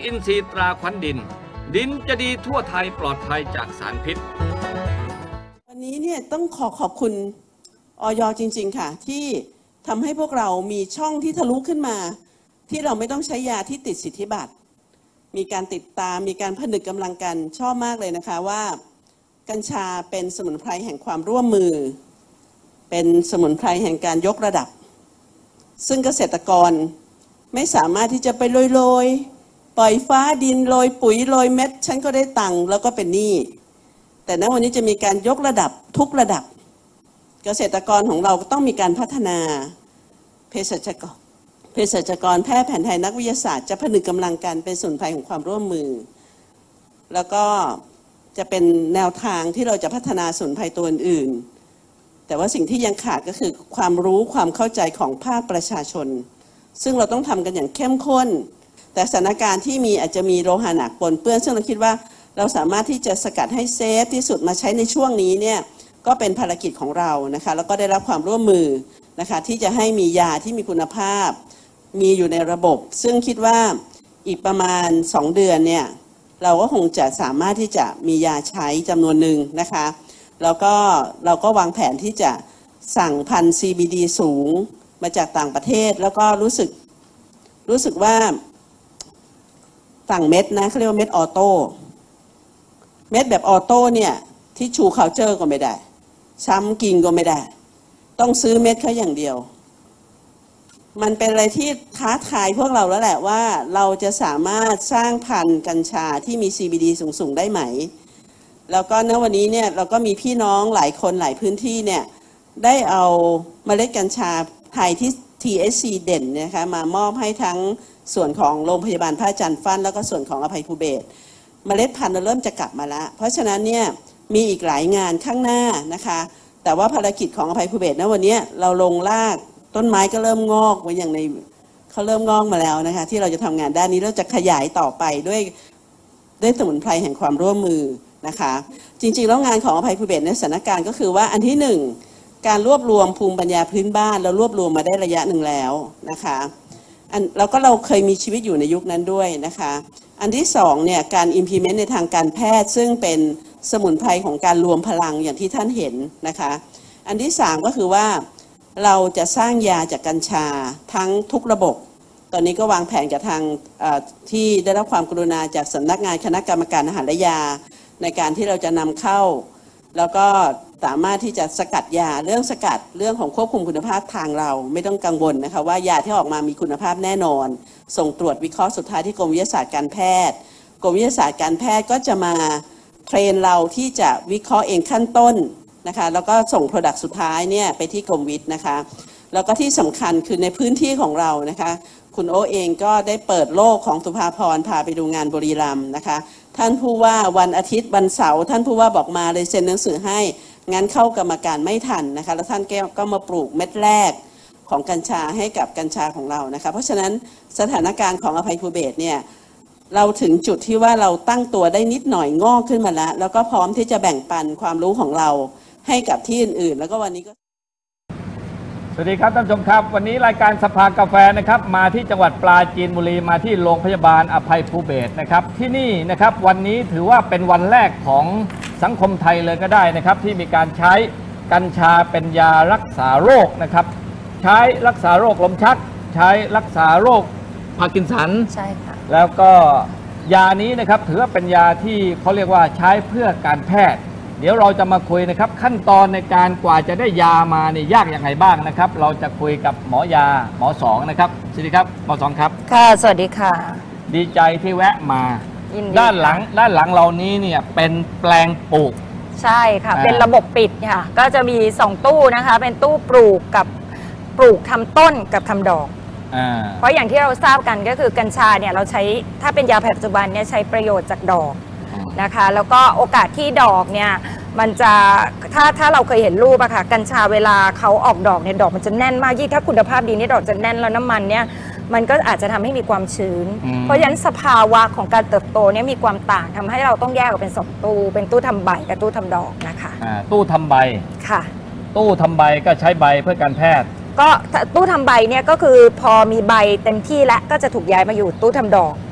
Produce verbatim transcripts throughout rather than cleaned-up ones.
อินทรีย์ตราขวัญดินดินจะดีทั่วไทยปลอดภัยจากสารพิษวันนี้เนี่ยต้องขอขอบคุณอย.จริงๆค่ะที่ทำให้พวกเรามีช่องที่ทะลุขึ้นมาที่เราไม่ต้องใช้ยาที่ติดสิทธิบัตรมีการติดตามมีการผนึกกำลังกันชอบมากเลยนะคะว่ากัญชาเป็นสมุนไพรแห่งความร่วมมือเป็นสมุนไพรแห่งการยกระดับซึ่งเกษตรกรไม่สามารถที่จะไปโรยๆปล่อยฟ้าดินโรยปุ๋ยโรยเม็ดฉันก็ได้ตังค์แล้วก็เป็นหนี้แต่ณวันนี้จะมีการยกระดับทุกระดับเกษตรกรของเราก็ต้องมีการพัฒนาเภสัชกรเภสัชกรแพทย์แผนไทยนักวิทยาศาสตร์จะผนึกกำลังกันเป็นสมุนไพรของความร่วมมือแล้วก็จะเป็นแนวทางที่เราจะพัฒนาสมุนไพรตัวอื่นๆแต่ว่าสิ่งที่ยังขาดก็คือความรู้ความเข้าใจของภาคประชาชนซึ่งเราต้องทำกันอย่างเข้มข้นแต่สถานการณ์ที่มีอาจจะมีโลหะหนักปนเปื้อนซึ่งเราคิดว่าเราสามารถที่จะสกัดให้เซฟที่สุดมาใช้ในช่วงนี้เนี่ยก็เป็นภารกิจของเรานะคะแล้วก็ได้รับความร่วมมือนะคะที่จะให้มียาที่มีคุณภาพมีอยู่ในระบบซึ่งคิดว่าอีกประมาณสองเดือนเนี่ยเราก็คงจะสามารถที่จะมียาใช้จำนวนหนึ่งนะคะแล้วก็เราก็วางแผนที่จะสั่งพันธุ์ ซี บี ดี สูงมาจากต่างประเทศแล้วก็รู้สึกรู้สึกว่าสั่งเม็ดนะเขาเรียกว่าเม็ดออโต้เม็ดแบบออโต้เนี่ยที่ชูเคาน์เตอร์ก็ไม่ได้ช้ำกินก็ไม่ได้ต้องซื้อเม็ดเขาอย่างเดียวมันเป็นอะไรที่ท้าทายพวกเราแล้วแหละว่าเราจะสามารถสร้างพันธุ์กัญชาที่มี ซี บี ดี สูงๆได้ไหมแล้วก็ณวันนี้เนี่ยเราก็มีพี่น้องหลายคนหลายพื้นที่เนี่ยได้เอาเมล็ดกัญชาไทยที่ ที เอช ซี เด่นนะคะมามอบให้ทั้งส่วนของโรงพยาบาลพระอาจารย์ฟั่นแล้วก็ส่วนของอภัยภูเบศรเมล็ดพันธุ์เราเริ่มจะกลับมาแล้วเพราะฉะนั้นเนี่ยมีอีกหลายงานข้างหน้านะคะแต่ว่าภารกิจของอภัยภูเบศรณวันนี้เราลงรากต้นไม้ก็เริ่มงอกไว้อย่างในเขาเริ่มงอกมาแล้วนะคะที่เราจะทำงานด้านนี้เราจะขยายต่อไปด้วยด้วยสมุนไพรแห่งความร่วมมือนะคะจริงๆแล้วงานของอภัยภูเบศรในสถานการณ์ก็คือว่าอันที่หนึ่งการรวบรวมภูมิปัญญาพื้นบ้านเรารวบรวมมาได้ระยะหนึ่งแล้วนะคะอันแล้วก็เราเคยมีชีวิตอยู่ในยุคนั้นด้วยนะคะอันที่สองเนี่ยการ implement ในทางการแพทย์ซึ่งเป็นสมุนไพรของการรวมพลังอย่างที่ท่านเห็นนะคะอันที่สามก็คือว่าเราจะสร้างยาจากกัญชาทั้งทุกระบบตอนนี้ก็วางแผนกับทางที่ได้รับความกรุณาจากสำนักงานคณะกรรมการอาหารและยาในการที่เราจะนำเข้าแล้วก็สามารถที่จะสกัดยาเรื่องสกัดเรื่องของควบคุมคุณภาพทางเราไม่ต้องกังวลนะคะว่ายาที่ออกมามีคุณภาพแน่นอนส่งตรวจวิเคราะห์สุดท้ายที่กรมวิทยาศาสตร์การแพทย์กรมวิทยาศาสตร์การแพทย์ก็จะมาเทรนเราที่จะวิเคราะห์เองขั้นต้นนะคะแล้วก็ส่ง Product สุดท้ายเนี่ยไปที่กรมวิทย์นะคะแล้วก็ที่สำคัญคือในพื้นที่ของเรานะคะคุณโอเองก็ได้เปิดโลกของสุภาพรพาไปดูงานบุรีรัมย์นะคะท่านผู้ว่าวันอาทิตย์วันเสาร์ท่านผู้ว่าบอกมาเลยเซ็นหนังสือให้งั้นเข้ากรรมการไม่ทันนะคะแล้วท่านก็มาปลูกเม็ดแรกของกัญชาให้กับกัญชาของเรานะคะเพราะฉะนั้นสถานการณ์ของอภัยภูเบศรเนี่ยเราถึงจุดที่ว่าเราตั้งตัวได้นิดหน่อยงอกขึ้นมาแล้วแล้วก็พร้อมที่จะแบ่งปันความรู้ของเราให้กับที่อื่นๆแล้วก็วันนี้ก็สวัสดีครับท่านผู้ชมครับวันนี้รายการสภากาแฟนะครับมาที่จังหวัดปราจีนบุรีมาที่โรงพยาบาลอภัยภูเบศรนะครับที่นี่นะครับวันนี้ถือว่าเป็นวันแรกของสังคมไทยเลยก็ได้นะครับที่มีการใช้กัญชาเป็นยารักษาโรคนะครับใช้รักษาโรคลมชักใช้รักษาโรคพาร์กินสันใช่ค่ะแล้วก็ยานี้นะครับถือว่าเป็นยาที่เขาเรียกว่าใช้เพื่อการแพทย์เดี๋ยวเราจะมาคุยนะครับขั้นตอนในการกว่าจะได้ยามาเนี่ยยากอย่างไรบ้างนะครับเราจะคุยกับหมอยาหมอสองนะครับสวัสดีครับหมอสองครับค่ะสวัสดีค่ะดีใจที่แวะมาด้านหลังด้านหลังเรานี้เนี่ยเป็นแปลงปลูกใช่ค่ะเป็นระบบปิดค่ะก็จะมีสองตู้นะคะเป็นตู้ปลูกกับปลูกทำต้นกับทำดอกเพราะอย่างที่เราทราบกันก็คือกัญชาเนี่ยเราใช้ถ้าเป็นยาแผนปัจจุบันเนี่ยใช้ประโยชน์จากดอกนะคะแล้วก็โอกาสที่ดอกเนี่ยมันจะถ้าถ้าเราเคยเห็นรูปอะค่ะกัญชาเวลาเขาออกดอกเนี่ยดอกมันจะแน่นมากยิ่งถ้าคุณภาพดีนี่ดอกจะแน่นแล้วน้ำมันเนี่ยมันก็อาจจะทำให้มีความชื้นเพราะฉะนั้นสภาวะของการเติบโตเนี่ยมีความต่างทำให้เราต้องแยกออกเป็นสองตู้เป็นตู้ทำใบกับตู้ทำดอกนะคะตู้ทำใบค่ะตู้ทำใบก็ใช้ใบเพื่อการแพทย์ก็ตู้ทำใบเนี่ยก็คือพอมีใบเต็มที่แล้วก็จะถูกย้ายมาอยู่ตู้ทำดอก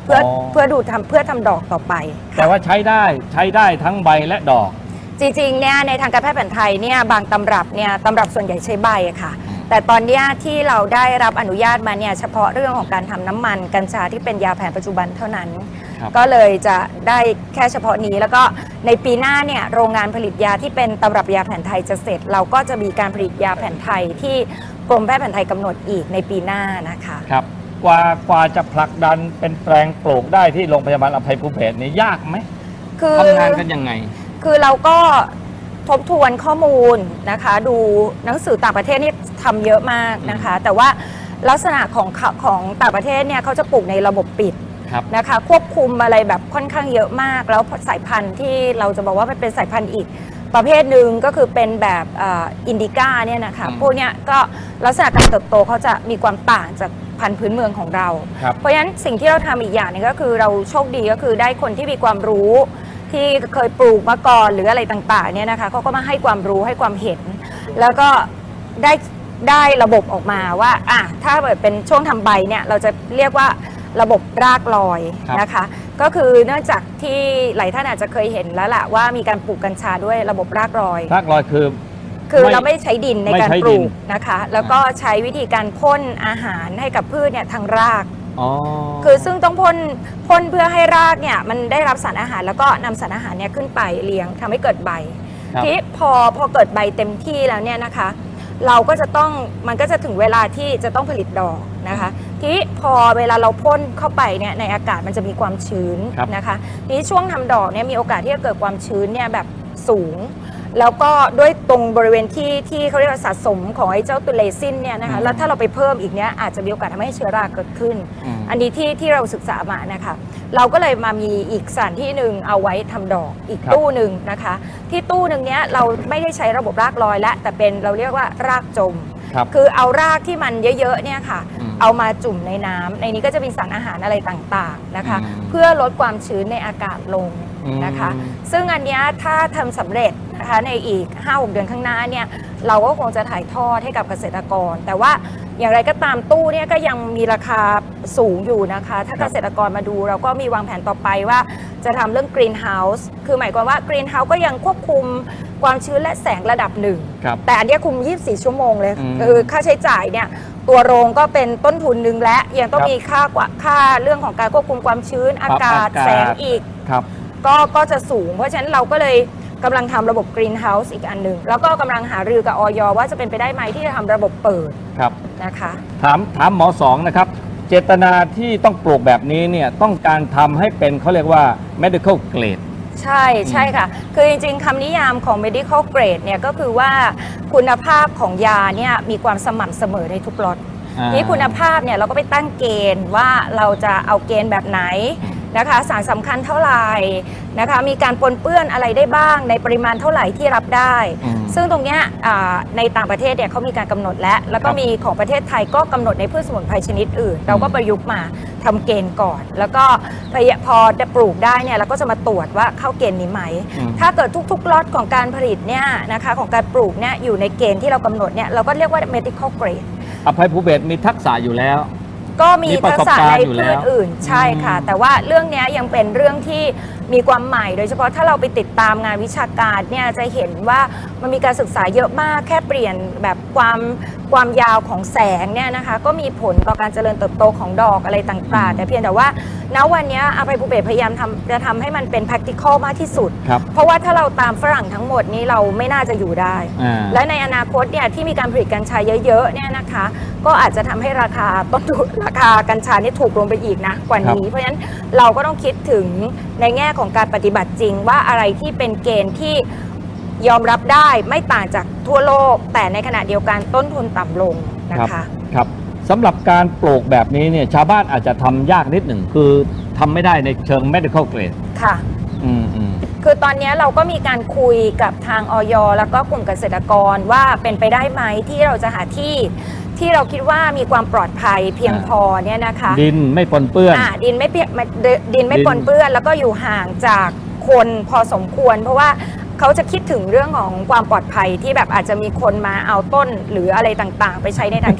เพื่อเพื่อดูทำเพื่อทำดอกต่อไปแต่ว่าใช้ได้ใช้ได้ทั้งใบและดอกจริงๆเนี่ยในทางการแพทย์แผนไทยเนี่ยบางตำรับเนี่ยตำรับส่วนใหญ่ใช้ใบค่ะแต่ตอนนี้ที่เราได้รับอนุญาตมาเนี่ยเฉพาะเรื่องของการทำน้ำมันกัญชาที่เป็นยาแผนปัจจุบันเท่านั้นก็เลยจะได้แค่เฉพาะนี้แล้วก็ในปีหน้าเนี่ยโรงงานผลิตยาที่เป็นตำรับยาแผนไทยจะเสร็จเราก็จะมีการผลิตยาแผนไทยที่กรมแพทย์แผนไทยกำหนดอีกในปีหน้านะคะครับกว่ากว่าจะผลักดันเป็นแปลงปลูกได้ที่โรงพยาบาลอภัยภูเบศรนี่ยากไหมคือทำงานกันยังไงคือเราก็ทบทวนข้อมูลนะคะดูหนังสือต่างประเทศนี่ทำเยอะมากนะคะแต่ว่าลักษณะของของต่างประเทศเนี่ยเขาจะปลูกในระบบปิดนะคะควบคุมอะไรแบบค่อนข้างเยอะมากแล้วสายพันธุ์ที่เราจะบอกว่ามันเป็นสายพันธุ์อีกประเภทหนึ่งก็คือเป็นแบบอินดิก้าเนี่ยนะคะพวกเนี้ยก็ลักษณะการเติบโตเขาจะมีความต่างจากพันธุ์พื้นเมืองของเราเพราะฉะนั้นสิ่งที่เราทำอีกอย่างนึงก็คือเราโชคดีก็คือได้คนที่มีความรู้ที่เคยปลูกมาก่อนหรืออะไรต่างๆเนี่ยนะคะเขาก็มาให้ความรู้ให้ความเห็นแล้วก็ได้ได้ระบบออกมาว่าอ่ะถ้าเกิดเป็นช่วงทำใบเนี่ยเราจะเรียกว่าระบบรากลอยนะคะก็คือเนื่องจากที่หลายท่านอาจจะเคยเห็นแล้วล่ะว่ามีการปลูกกัญชาด้วยระบบรากลอยรากลอยคือคือเราไม่ใช้ดินในการปลูกนะคะแล้วก็ใช้วิธีการพ่นอาหารให้กับพืชเนี่ยทางรากคือซึ่งต้องพ่นพ่นเพื่อให้รากเนี่ยมันได้รับสารอาหารแล้วก็นำสารอาหารเนี่ยขึ้นไปเลี้ยงทำให้เกิดใบที่พอพอเกิดใบเต็มที่แล้วเนี่ยนะคะเราก็จะต้องมันก็จะถึงเวลาที่จะต้องผลิตดอกนะคะที่พอเวลาเราพ่นเข้าไปเนี่ยในอากาศมันจะมีความชื้นนะคะนี้ช่วงทำดอกเนี่ยมีโอกาสที่จะเกิดความชื้นเนี่ยแบบสูงแล้วก็ด้วยตรงบริเวณที่ที่เขาเรียกว่าสะสมของไอ้เจ้าตัวเลซินเนี่ยนะคะแล้วถ้าเราไปเพิ่มอีกเนี้ยอาจจะมีโอกาสทำให้เชื้อราเกิดขึ้นอันนี้ที่ที่เราศึกษามานะคะเราก็เลยมามีอีกสถานที่หนึ่งเอาไว้ทำดอกอีกตู้หนึ่งนะคะที่ตู้หนึ่งเนี้ยเราไม่ได้ใช้ระบบรากลอยและแต่เป็นเราเรียกว่ารากจมคือเอารากที่มันเยอะๆเนี่ยค่ะเอามาจุ่มในน้ำในนี้ก็จะมีสารอาหารอะไรต่างๆนะคะเพื่อลดความชื้นในอากาศลงนะคะซึ่งอันนี้ถ้าทำสำเร็จนะคะในอีก ห้าหก เดือนข้างหน้าเนี่ยเราก็คงจะถ่ายทอดให้กับเกษตรกรแต่ว่าอย่างไรก็ตามตู้เนี่ยก็ยังมีราคาสูงอยู่นะคะถ้าเกษตรกรมาดูเราก็มีวางแผนต่อไปว่าจะทำเรื่อง Green House คือหมายความว่า Green House ก็ยังควบคุมความชื้นและแสงระดับหนึ่งแต่อันนี้คุมยี่สิบสี่ชั่วโมงเลยคือค่าใช้จ่ายเนี่ยตัวโรงก็เป็นต้นทุนหนึ่งและยังต้องมีค่ากว่าค่าเรื่องของการควบคุมความชื้นอากาศแสงอีกก็ก็จะสูงเพราะฉะนั้นเราก็เลยกำลังทำระบบ Green House อีกอันหนึ่งแล้วก็กำลังหารือกับอย.ว่าจะเป็นไปได้ไหมที่จะทำระบบเปิดนะคะถามถามหมอสองนะครับเจตนาที่ต้องปลูกแบบนี้เนี่ยต้องการทำให้เป็นเขาเรียกว่า medical grade ใช่ใช่ค่ะคือจริงๆคำนิยามของ medical grade เนี่ยก็คือว่าคุณภาพของยาเนี่ยมีความสม่ำเสมอในทุกล็อตที่คุณภาพเนี่ยเราก็ไปตั้งเกณฑ์ว่าเราจะเอาเกณฑ์แบบไหนนะคะสารสำคัญเท่าไหร่นะคะมีการปนเปื้อนอะไรได้บ้างในปริมาณเท่าไหร่ที่รับได้ซึ่งตรงนี้ในต่างประเทศเนี่ยเขามีการกำหนดแล้วแล้วก็มีของประเทศไทยก็กำหนดในพืชสมุนไพรชนิดอื่นเราก็ประยุกต์มาทำเกณฑ์ก่อนแล้วก็พอจะปลูกได้เนี่ยเราก็จะมาตรวจว่าเข้าเกณฑ์นี้ไหมถ้าเกิดทุกๆล็อตของการผลิตเนี่ยนะคะของการปลูกเนี่ยอยู่ในเกณฑ์ที่เรากำหนดเนี่ยเราก็เรียกว่า medical grade อภัยภูเบศรมีทักษะอยู่แล้วก็มีทักษะในพืชอื่นใช่ค่ะแต่ว่าเรื่องนี้ยังเป็นเรื่องที่มีความใหม่โดยเฉพาะถ้าเราไปติดตามงานวิชาการเนี่ยจะเห็นว่ามันมีการศึกษาเยอะมากแค่เปลี่ยนแบบความความยาวของแสงเนี่ยนะคะก็มีผลต่อการเจริญเติบโตของดอกอะไรต่างๆแต่เพียงแต่ว่าณวันนี้อภัยภูเบศรพยายามทำจะทำให้มันเป็น practical มากที่สุดเพราะว่าถ้าเราตามฝรั่งทั้งหมดนี้เราไม่น่าจะอยู่ได้และในอนาคตเนี่ยที่มีการผลิตกัญชาเยอะๆเนี่ยนะคะก็อาจจะทำให้ราคาต้นทุนราคากัญชานี่ถูกลงไปอีกนะกว่านี้เพราะฉะนั้นเราก็ต้องคิดถึงในแง่ของการปฏิบัติจริงว่าอะไรที่เป็นเกณฑ์ที่ยอมรับได้ไม่ต่างจากทั่วโลกแต่ในขณะเดียวกันต้นทุนต่ำลงนะคะครับสำหรับการปลูกแบบนี้เนี่ยชาวบ้านอาจจะทำยากนิดหนึ่งคือทำไม่ได้ในเชิง medical grade ค่ะอืมอืมคือตอนนี้เราก็มีการคุยกับทางอย.แล้วก็กลุ่มเกษตรกรว่าเป็นไปได้ไหมที่เราจะหาที่ที่เราคิดว่ามีความปลอดภัยเพียงพอเนี่ยนะคะดินไม่ปนเปื้อนดินไม่ดินไม่ปนเปื้อนแล้วก็อยู่ห่างจากคนพอสมควรเพราะว่าเขาจะคิดถึงเรื่องของความปลอดภัยที่แบบอาจจะมีคนมาเอาต้นหรืออะไรต่างๆไปใช้ในทางที่ผิด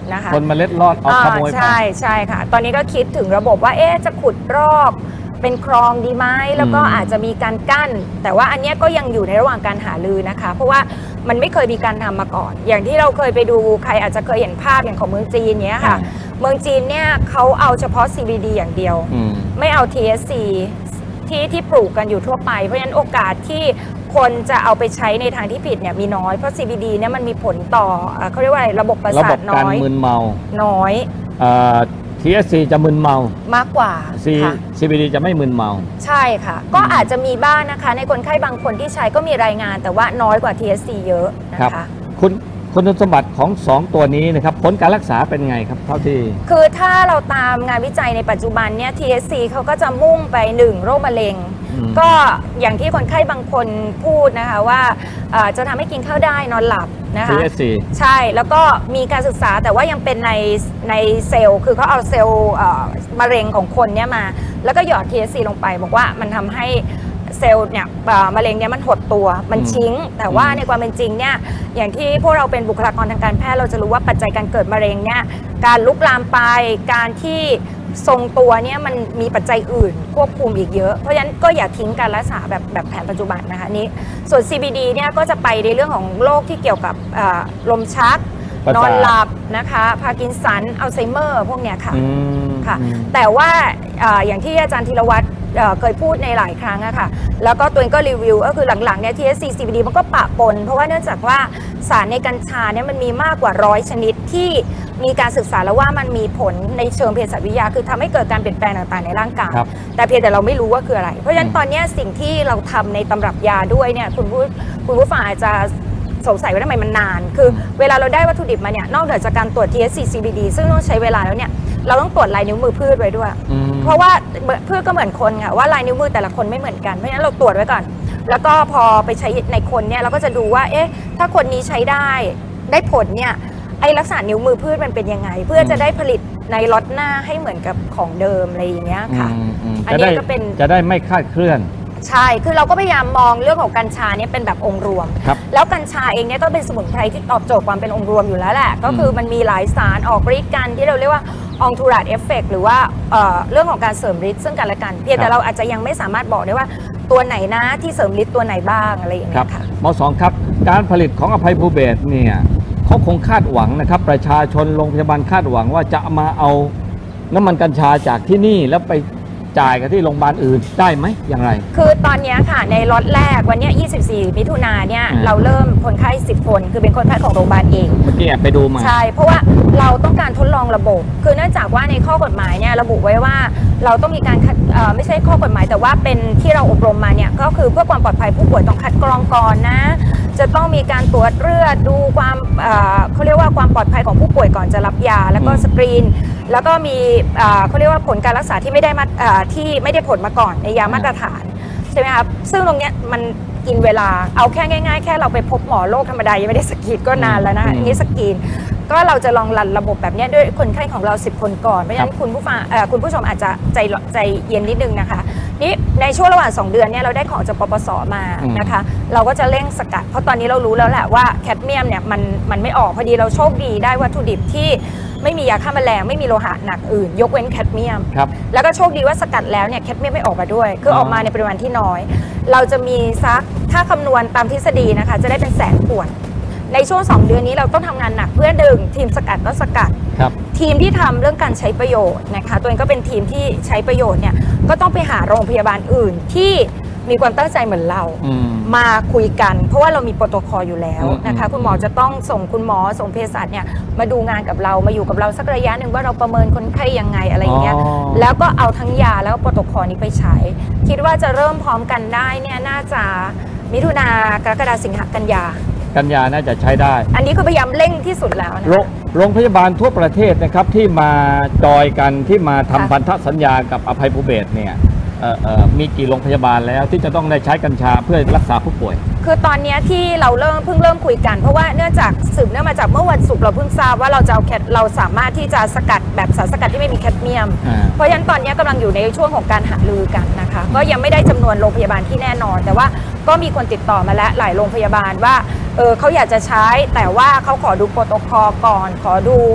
นะคะคนเมล็ดรอดเอาขโมยไปใช่ใช่ค่ะตอนนี้ก็คิดถึงระบบว่าเอ๊ะจะขุดรอบเป็นคลองดีไหมแล้วก็อาจจะมีการกั้นแต่ว่าอันนี้ก็ยังอยู่ในระหว่างการหารือนะคะเพราะว่ามันไม่เคยมีการทำมาก่อนอย่างที่เราเคยไปดูใครอาจจะเคยเห็นภาพอย่างของเมืองจีนเนี้ยค่ะเมืองจีนเนี่ยเขาเอาเฉพาะ ซี บี ดี อย่างเดียวไม่เอา ที เอส ซี ที่ที่ปลูกกันอยู่ทั่วไปเพราะฉะนั้นโอกาสที่คนจะเอาไปใช้ในทางที่ผิดเนี่ยมีน้อยเพราะ ซี บี ดี เนี่ยมันมีผลต่อเขาเรียกว่าอะไรระบบประสาทน้อยระบบการมึนเมาน้อยที เอส ซี จะมึนเมามากกว่าซี บี ดี จะไม่มึนเมาใช่ค่ะก็อาจจะมีบ้างนะคะในคนไข้บางคนที่ใช้ก็มีรายงานแต่ว่าน้อยกว่า ที เอส ซี เยอะนะคะคุณคุณสมบัติของสองตัวนี้นะครับผลการรักษาเป็นไงครับเท่าที่คือถ้าเราตามงานวิจัยในปัจจุบันเนี่ย ที เอส ซี เขาก็จะมุ่งไปหนึ่งโรคมะเร็งก็อย่างที่คนไข้บางคนพูดนะคะว่าจะทำให้กินข้าวได้นอนหลับนะคะที เอส ซีใช่แล้วก็มีการศึกษาแต่ว่ายังเป็นในในเซลล์คือเขาเอาเซลล์มะเร็งของคนเนี่ยมาแล้วก็หยอด ที เอส ซี ลงไปบอกว่ามันทำให้เซลล์เนี่ยมะเร็งเนี่ยมันหดตัวมันชิ้งแต่ว่าในความเป็นจริงเนี่ยอย่างที่พวกเราเป็นบุคลากรทางการแพทย์เราจะรู้ว่าปัจจัยการเกิดมะเร็งเนี่ยการลุกลามไปการที่ทรงตัวเนี่ยมันมีปัจจัยอื่นควบคุมอีกเยอะเพราะฉะนั้นก็อย่าทิ้งการรักษาแบบแบบแผนปัจจุบันนะคะนี้ส่วน ซี บี ดี เนี่ยก็จะไปในเรื่องของโรคที่เกี่ยวกับลมชักนอนหลับนะคะพาร์กินสันอัลไซเมอร์พวกเนี้ยค่ะค่ะแต่ว่าอย่างที่อาจารย์ธีรวัตรเคยพูดในหลายครั้งอะค่ะแล้วก็ตัวเองก็รีวิวก็คือหลังๆเนี่ย ที เอส ซี ซี บี ดี มันก็ปะปนเพราะว่าเนื่องจากว่าสารในกัญชาเนี่ยมันมีมากกว่าร้อยชนิดที่มีการศึกษาแล้วว่ามันมีผลในเชิงเภสัชวิทยาคือทำให้เกิดการเปลี่ยนแปลงต่างๆในร่างกายแต่เพียงแต่เราไม่รู้ว่าคืออะไรเพราะฉะนั้นตอนนี้สิ่งที่เราทำในตำรับยาด้วยเนี่ยคุณผู้คุณผู้ฟังอาจจะสงสัยว่าทำไมมันนานคือเวลาเราได้วัตถุดิบมาเนี่ยนอกเหนือจากการตรวจ ที เอส ซี ซี บี ดี ซึ่งต้องใช้เวลาแล้วเนี่ยเราต้องตรวจลายนิ้วมือพืชไว้ด้วยเพราะว่าพืชก็เหมือนคนค่ะว่าลายนิ้วมือแต่ละคนไม่เหมือนกันเพราะฉะนั้นเราตรวจไว้ก่อนแล้วก็พอไปใช้ในคนเนี่ยเราก็จะดูว่าเอ๊ะถ้าคนนี้ใช้ได้ได้ผลเนี่ยไอ้ลักษณะนิ้วมือพืชมันเป็นยังไงเพื่อจะได้ผลิตในล็อตหน้าให้เหมือนกับของเดิมอะไรอย่างเงี้ยค่ะอันนี้ก็เป็นจะได้ไม่คลาดเคลื่อนใช่คือเราก็พยายามมองเรื่องของกัญชาเนี่ยเป็นแบบองค์รวมแล้วกัญชาเองเนี่ยก็เป็นสมุนไพรที่ตอบโจทย์ความเป็นองค์รวมอยู่แล้วแหละก็คือมันมีหลายสารออกฤทธิ์กันที่เราเรียกว่าองทูราดเอฟเฟกต์หรือว่าเรื่องของการเสริมฤทธิ์ซึ่งกันและกันเพียงแต่เราอาจจะยังไม่สามารถบอกได้ว่าตัวไหนนะที่เสริมฤทธิ์ตัวไหนบ้างอะไรอย่างเงี้ยค่ะหมอสองครับการผลิตของอภัยภูเบศรเนี่ยเขาคงคาดหวังนะครับประชาชนโรงพยาบาลคาดหวังว่าจะมาเอาน้ำมันกัญชาจากที่นี่แล้วไปจ่ายกันที่โรงพยาบาลอื่นได้ไหมอย่างไรคือตอนนี้ค่ะในล็อตแรกวันนี้ยี่สิบสี่มิถุนายนเนี่ยเราเริ่มคนไข้สิบคนคือเป็นคนไข้ของโรงพยาบาลเองเมื่อกี้ไปดูมาใช่เพราะว่าเราต้องการทดลองระบบคือเนื่องจากว่าในข้อกฎหมายเนี่ยระบุไว้ว่าเราต้องมีการไม่ใช่ข้อกฎหมายแต่ว่าเป็นที่เราอบรมมาเนี่ยก็คือเพื่อความปลอดภัยผู้ป่วยต้องคัดกรองก่อนนะจะต้องมีการตรวจเลือดดูความเขาเรียกว่าความปลอดภัยของผู้ป่วยก่อนจะรับยาแล้วก็สกรีนแล้วก็มีเขาเรียกว่าผลการรักษาที่ไม่ได้มาที่ไม่ได้ผลมาก่อนในยามาตรฐานใช่ไหมครับซึ่งตรงนี้มันกินเวลาเอาแค่ง่ายๆแค่เราไปพบหมอโรคธรรมดายังไม่ได้สกรีนก็นานแล้วนะนี่สกรีนก็เราจะลองรันระบบแบบนี้ด้วยคนไข้ของเราสิบคนก่อนเพราะฉะนั้นคุณผู้ฟังคุณผู้ชมอาจจะใจใจเย็นนิดนึงนะคะนี่ในช่วงระหว่างสองเดือนเนี่ยเราได้ของจากปปสมานะคะเราก็จะเร่งสกัดเพราะตอนนี้เรารู้แล้วแหละว่าแคดเมียมเนี่ยมันมันไม่ออกพอดีเราโชคดีได้วัตถุดิบที่ไม่มียาฆ่าแมลงไม่มีโลหะหนักอื่นยกเว้นแคดเมียมแล้วก็โชคดีว่าสกัดแล้วเนี่ยแคดเมียมไม่ออกมาด้วยคือออกมาในปริมาณที่น้อยเราจะมีซักถ้าคำนวณตามทฤษฎีนะคะจะได้เป็นแสนขวดในช่วงสองเดือนนี้เราต้องทำงานหนักเพื่อดึงทีมสกัดก็สกัดทีมที่ทำเรื่องการใช้ประโยชน์นะคะตัวเองก็เป็นทีมที่ใช้ประโยชน์เนี่ยก็ต้องไปหาโรงพยาบาลอื่นที่มีความตั้งใจเหมือนเรามาคุยกันเพราะว่าเรามีโปรโตคอลอยู่แล้วนะคะคุณหมอจะต้องส่งคุณหมอส่งเภสัชเนี่ยมาดูงานกับเรามาอยู่กับเราสักระยะหนึ่งว่าเราประเมินคนไข้ยังไงอะไรอย่างเงี้ยแล้วก็เอาทั้งยาแล้วโปรโตคอลนี้ไปใช้คิดว่าจะเริ่มพร้อมกันได้เนี่ยน่าจะมิถุนากรกฎาสิงหากันยากันยาน่าจะใช้ได้อันนี้คือพยายามเร่งที่สุดแล้วนะโรงพยาบาลทั่วประเทศนะครับที่มาจอยกันที่มาทำพันธสัญญากับอภัยภูเบศรเนี่ยมีกี่โรงพยาบาลแล้วที่จะต้องได้ใช้กัญชาเพื่อรักษาผู้ป่วยคือตอนนี้ที่เราเริ่มเพิ่งเริ่มคุยกันเพราะว่าเนื่องจากสืบเนื่องมาจากเมื่อวันศุกร์เราเพิ่งทราบว่าเราจะเอาแคดเราสามารถที่จะสกัดแบบสารสกัดที่ไม่มีแคดเมียมเพราะฉะนั้นตอนนี้กำลังอยู่ในช่วงของการหารือกันนะคะก็ยังไม่ได้จำนวนโรงพยาบาลที่แน่นอนแต่ว่าก็มีคนติดต่อมาแล้วหลายโรงพยาบาลว่าเออเขาอยากจะใช้แต่ว่าเขาขอดูโปรโตคอลก่อนขอดู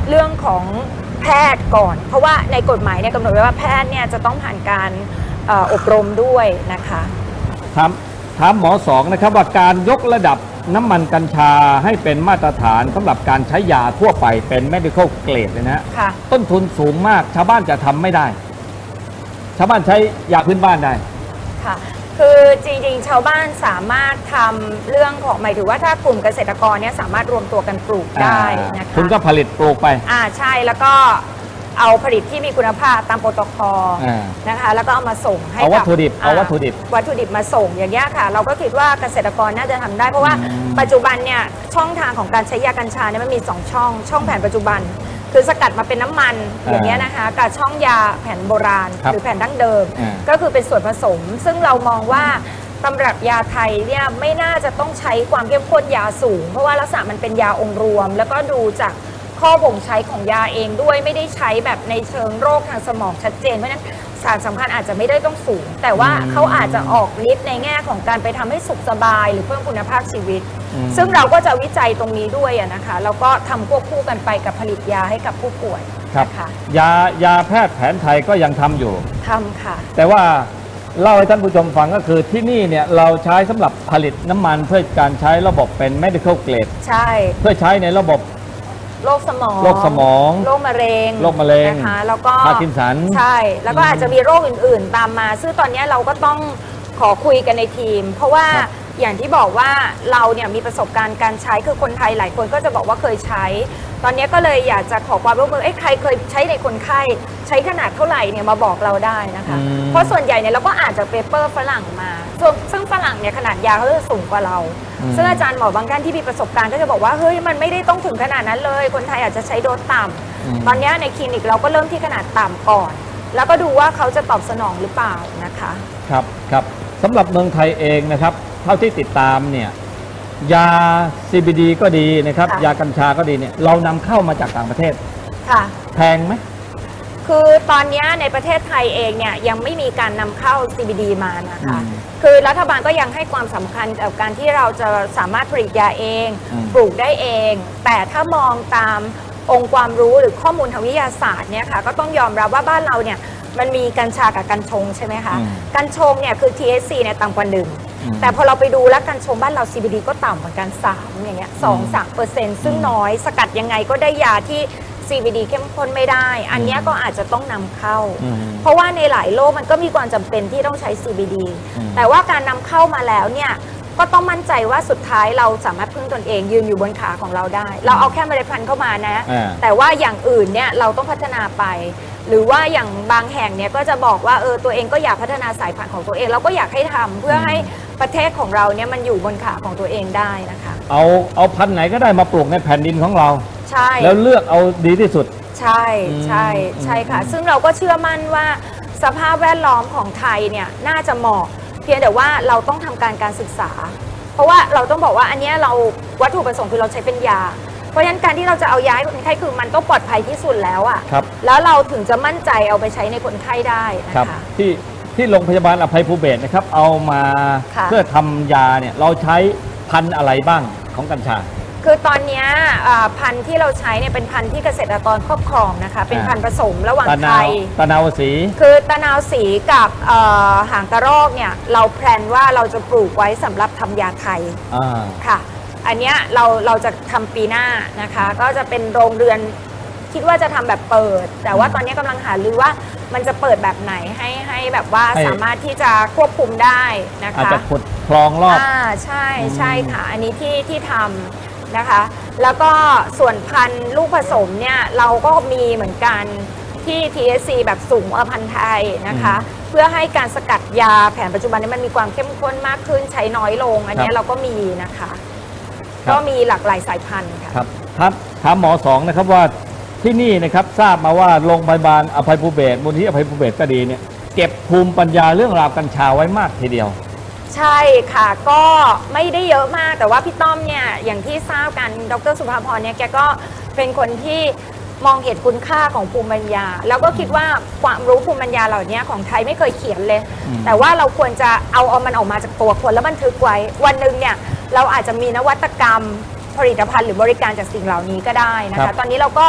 เรื่องของแพทย์ก่อนเพราะว่าในกฎหมายเนี่ยกำหนดไว้ว่าแพทย์เนี่ยจะต้องผ่านการอบรมด้วยนะคะถามถามหมอสองนะครับว่าการยกระดับน้ำมันกัญชาให้เป็นมาตรฐานสำหรับการใช้ยาทั่วไปเป็น medical grade เลยนะฮะต้นทุนสูงมากชาวบ้านจะทำไม่ได้ชาวบ้านใช้ยาพื้นบ้านได้ค่ะคือจริงๆชาวบ้านสามารถทำเรื่องของหมายถึงว่าถ้ากลุ่มเกษตรกรเนี่ยสามารถรวมตัวกันปลูกได้นะคะคุณก็ผลิตปลูกไปอ่าใช่แล้วก็เอาผลิตที่มีคุณภาพตามโปรโตคอลนะคะแล้วก็เอามาส่งให้เอาวัตถุดิบเอาวัตถุดิบวัตถุดิบมาส่งอย่างนี้ค่ะเราก็คิดว่าเกษตรกรน่าจะทำได้เพราะว่าปัจจุบันเนี่ยช่องทางของการใช้ยากัญชาเนี่ยมันมีสองช่องช่องแผนปัจจุบันคือสกัดมาเป็นน้ำมันอย่างเงี้ยนะคะกับช่องยาแผนโบราณหรือแผนดั้งเดิมก็คือเป็นส่วนผสมซึ่งเรามองว่าตำรับยาไทยเนี่ยไม่น่าจะต้องใช้ความเข้มข้นยาสูงเพราะว่าลักษณะมันเป็นยาองค์รวมแล้วก็ดูจากข้อบ่งใช้ของยาเองด้วยไม่ได้ใช้แบบในเชิงโรคทางสมองชัดเจนเพราะฉะนั้นสารสำคัญอาจจะไม่ได้ต้องสูงแต่ว่าเขาอาจจะออกฤทธิ์ในแง่ของการไปทำให้สุขสบายหรือเพิ่มคุณภาพชีวิตซึ่งเราก็จะวิจัยตรงนี้ด้วยนะคะแล้วก็ทำควบคู่กันไปกับผลิตยาให้กับผู้ป่วยครับยายาแพทย์แผนไทยก็ยังทำอยู่ทำค่ะแต่ว่าเล่าให้ท่านผู้ชมฟังก็คือที่นี่เนี่ยเราใช้สำหรับผลิตน้ำมันเพื่อการใช้ระบบเป็น medical grade ใช่เพื่อใช้ในระบบโรคสมองโรคสมองโรคมะเร็งโรคมะเร็งนะคะแล้วก็พาร์กินสันใช่แล้วก็อาจจะมีโรคอื่นๆตามมาซึ่งตอนนี้เราก็ต้องขอคุยกันในทีมเพราะว่าอย่างที่บอกว่าเราเนี่ยมีประสบการณ์การใช้คือคนไทยหลายคนก็จะบอกว่าเคยใช้ตอนนี้ก็เลยอยากจะขอความร่วมมือเอ้ใครเคยใช้ในคนไข้ใช้ขนาดเท่าไหร่เนี่ยมาบอกเราได้นะคะเพราะส่วนใหญ่เนี่ยเราก็อ่านจากเปเปอร์ฝรั่งมาซึ่งฝรั่งเนี่ยขนาดยาเขาจะสูงกว่าเราซึ่งอาจารย์หมอบางท่านที่มีประสบการณ์ก็จะบอกว่าเฮ้ยมันไม่ได้ต้องถึงขนาดนั้นเลยคนไทยอาจจะใช้โดสต่ำตอนนี้ในคลินิกเราก็เริ่มที่ขนาดต่ำก่อนแล้วก็ดูว่าเขาจะตอบสนองหรือเปล่านะคะครับครับสำหรับเมืองไทยเองนะครับเท่าที่ติดตามเนี่ยยา ซี บี ดี ก็ดีนะครับยากัญชาก็ดีเนี่ยเรานำเข้ามาจากต่างประเทศค่ะแพงไหมคือตอนนี้ในประเทศไทยเองเนี่ยยังไม่มีการนำเข้า ซี บี ดี มานะคะคือรัฐบาลก็ยังให้ความสำคัญกับการที่เราจะสามารถผลิตยาเองปลูกได้เองแต่ถ้ามองตามองค์ความรู้หรือข้อมูลทางวิทยาศาสตร์เนี่ยค่ะก็ต้องยอมรับว่าบ้านเราเนี่ยมันมีกัญชากับกัญชงใช่ไหมคะกัญชงเนี่ยคือ ที เอช ซี เนี่ยต่ำกว่าหนึ่งแต่พอเราไปดูแล้วกัญชงบ้านเรา ซี บี ดี ก็ต่ำเหมือนกันสามอย่างเงี้ยสองสามเปอร์เซ็นต์ซึ่งน้อยสกัดยังไงก็ได้ยาที่ ซี บี ดี เข้มข้นไม่ได้อันนี้ก็อาจจะต้องนำเข้าเพราะว่าในหลายโรคมันก็มีความจำเป็นที่ต้องใช้ ซี บี ดี แต่ว่าการนำเข้ามาแล้วเนี่ยก็ต้องมั่นใจว่าสุดท้ายเราสามารถพึ่งตนเองยืนอยู่บนขาของเราได้เราเอาแค่เมล็ดพันธุ์เข้ามานะแต่ว่าอย่างอื่นเนี่ยเราต้องพัฒนาไปหรือว่าอย่างบางแห่งเนี่ยก็จะบอกว่าเออตัวเองก็อยากพัฒนาสายพันธุ์ของตัวเองเราก็อยากให้ทำเพื่อให้ประเทศของเราเนี่ยมันอยู่บนขาของตัวเองได้นะคะเอาเอาพันธุ์ไหนก็ได้มาปลูกในแผ่นดินของเราใช่แล้วเลือกเอาดีที่สุดใช่ใช่ใช่ค่ะซึ่งเราก็เชื่อมั่นว่าสภาพแวดล้อมของไทยเนี่ยน่าจะเหมาะเพียงแต่ว่าเราต้องทำการการศึกษาเพราะว่าเราต้องบอกว่าอันนี้เราวัตถุประสงค์คือเราใช้เป็นยาเพราะฉะนั้นการที่เราจะเอาย้ายคนไข้คือมันต้องปลอดภัยที่สุดแล้วอ่ะแล้วเราถึงจะมั่นใจเอาไปใช้ในคนไข้ได้นะคะที่ที่โรงพยาบาลอภัยภูเบศรนะครับเอามาเพื่อทำยาเนี่ยเราใช้พันธุ์อะไรบ้างของกัญชาคือตอนนี้พันธุ์ที่เราใช้เนี่ยเป็นพันธุ์ที่เกษตรกรครอบครองนะคะเป็นพันธุ์ผสมระหว่างไทยตะนาวสีคือตะนาวสีกับหางกระรอกเนี่ยเราแพลนว่าเราจะปลูกไว้สำหรับทำยาไทยค่ะอันนี้เราเราจะทำปีหน้านะคะก็จะเป็นโรงเรือนคิดว่าจะทำแบบเปิดแต่ว่าตอนนี้กำลังหารือว่ามันจะเปิดแบบไหนให้ให้แบบว่าสามารถที่จะควบคุมได้นะคะอาจจะขุดคลองรอบอ่าใช่ใช่ค่ะอันนี้ที่ที่ทำนะคะแล้วก็ส่วนพันธุ์ลูกผสมเนี่ยเราก็มีเหมือนกันที่ ที เอช ซี แบบสูงกว่าพันธุ์ไทยนะคะเพื่อให้การสกัดยาแผนปัจจุบันนี้มันมีความเข้มข้นมากขึ้นใช้น้อยลงอันนี้เราก็มีนะคะก็มีหลากหลายสายพันธุ์ค่ะครับครับถามหมอสองนะครับว่าที่นี่นะครับทราบมาว่าโรงพยาบาลอภัยภูเบศรมูลนิธิอภัยภูเบศรก็ดีเนี่ยเก็บภูมิปัญญาเรื่องราวกัญชาไว้มากทีเดียวใช่ค่ะก็ไม่ได้เยอะมากแต่ว่าพี่ต้อมเนี่ยอย่างที่ทราบกันดร.สุภาพรเนี่ยแกก็เป็นคนที่มองเห็นคุณค่าของภูมิปัญญาแล้วก็คิดว่าความรู้ภูมิปัญญาเหล่านี้ของไทยไม่เคยเขียนเลยแต่ว่าเราควรจะเอาเอามันออกมาจากตัวคนแล้วบันทึกไว้วันหนึ่งเนี่ยเราอาจจะมีนวัตกรรมผลิตภัณฑ์หรือบริการจากสิ่งเหล่านี้ก็ได้นะคะตอนนี้เราก็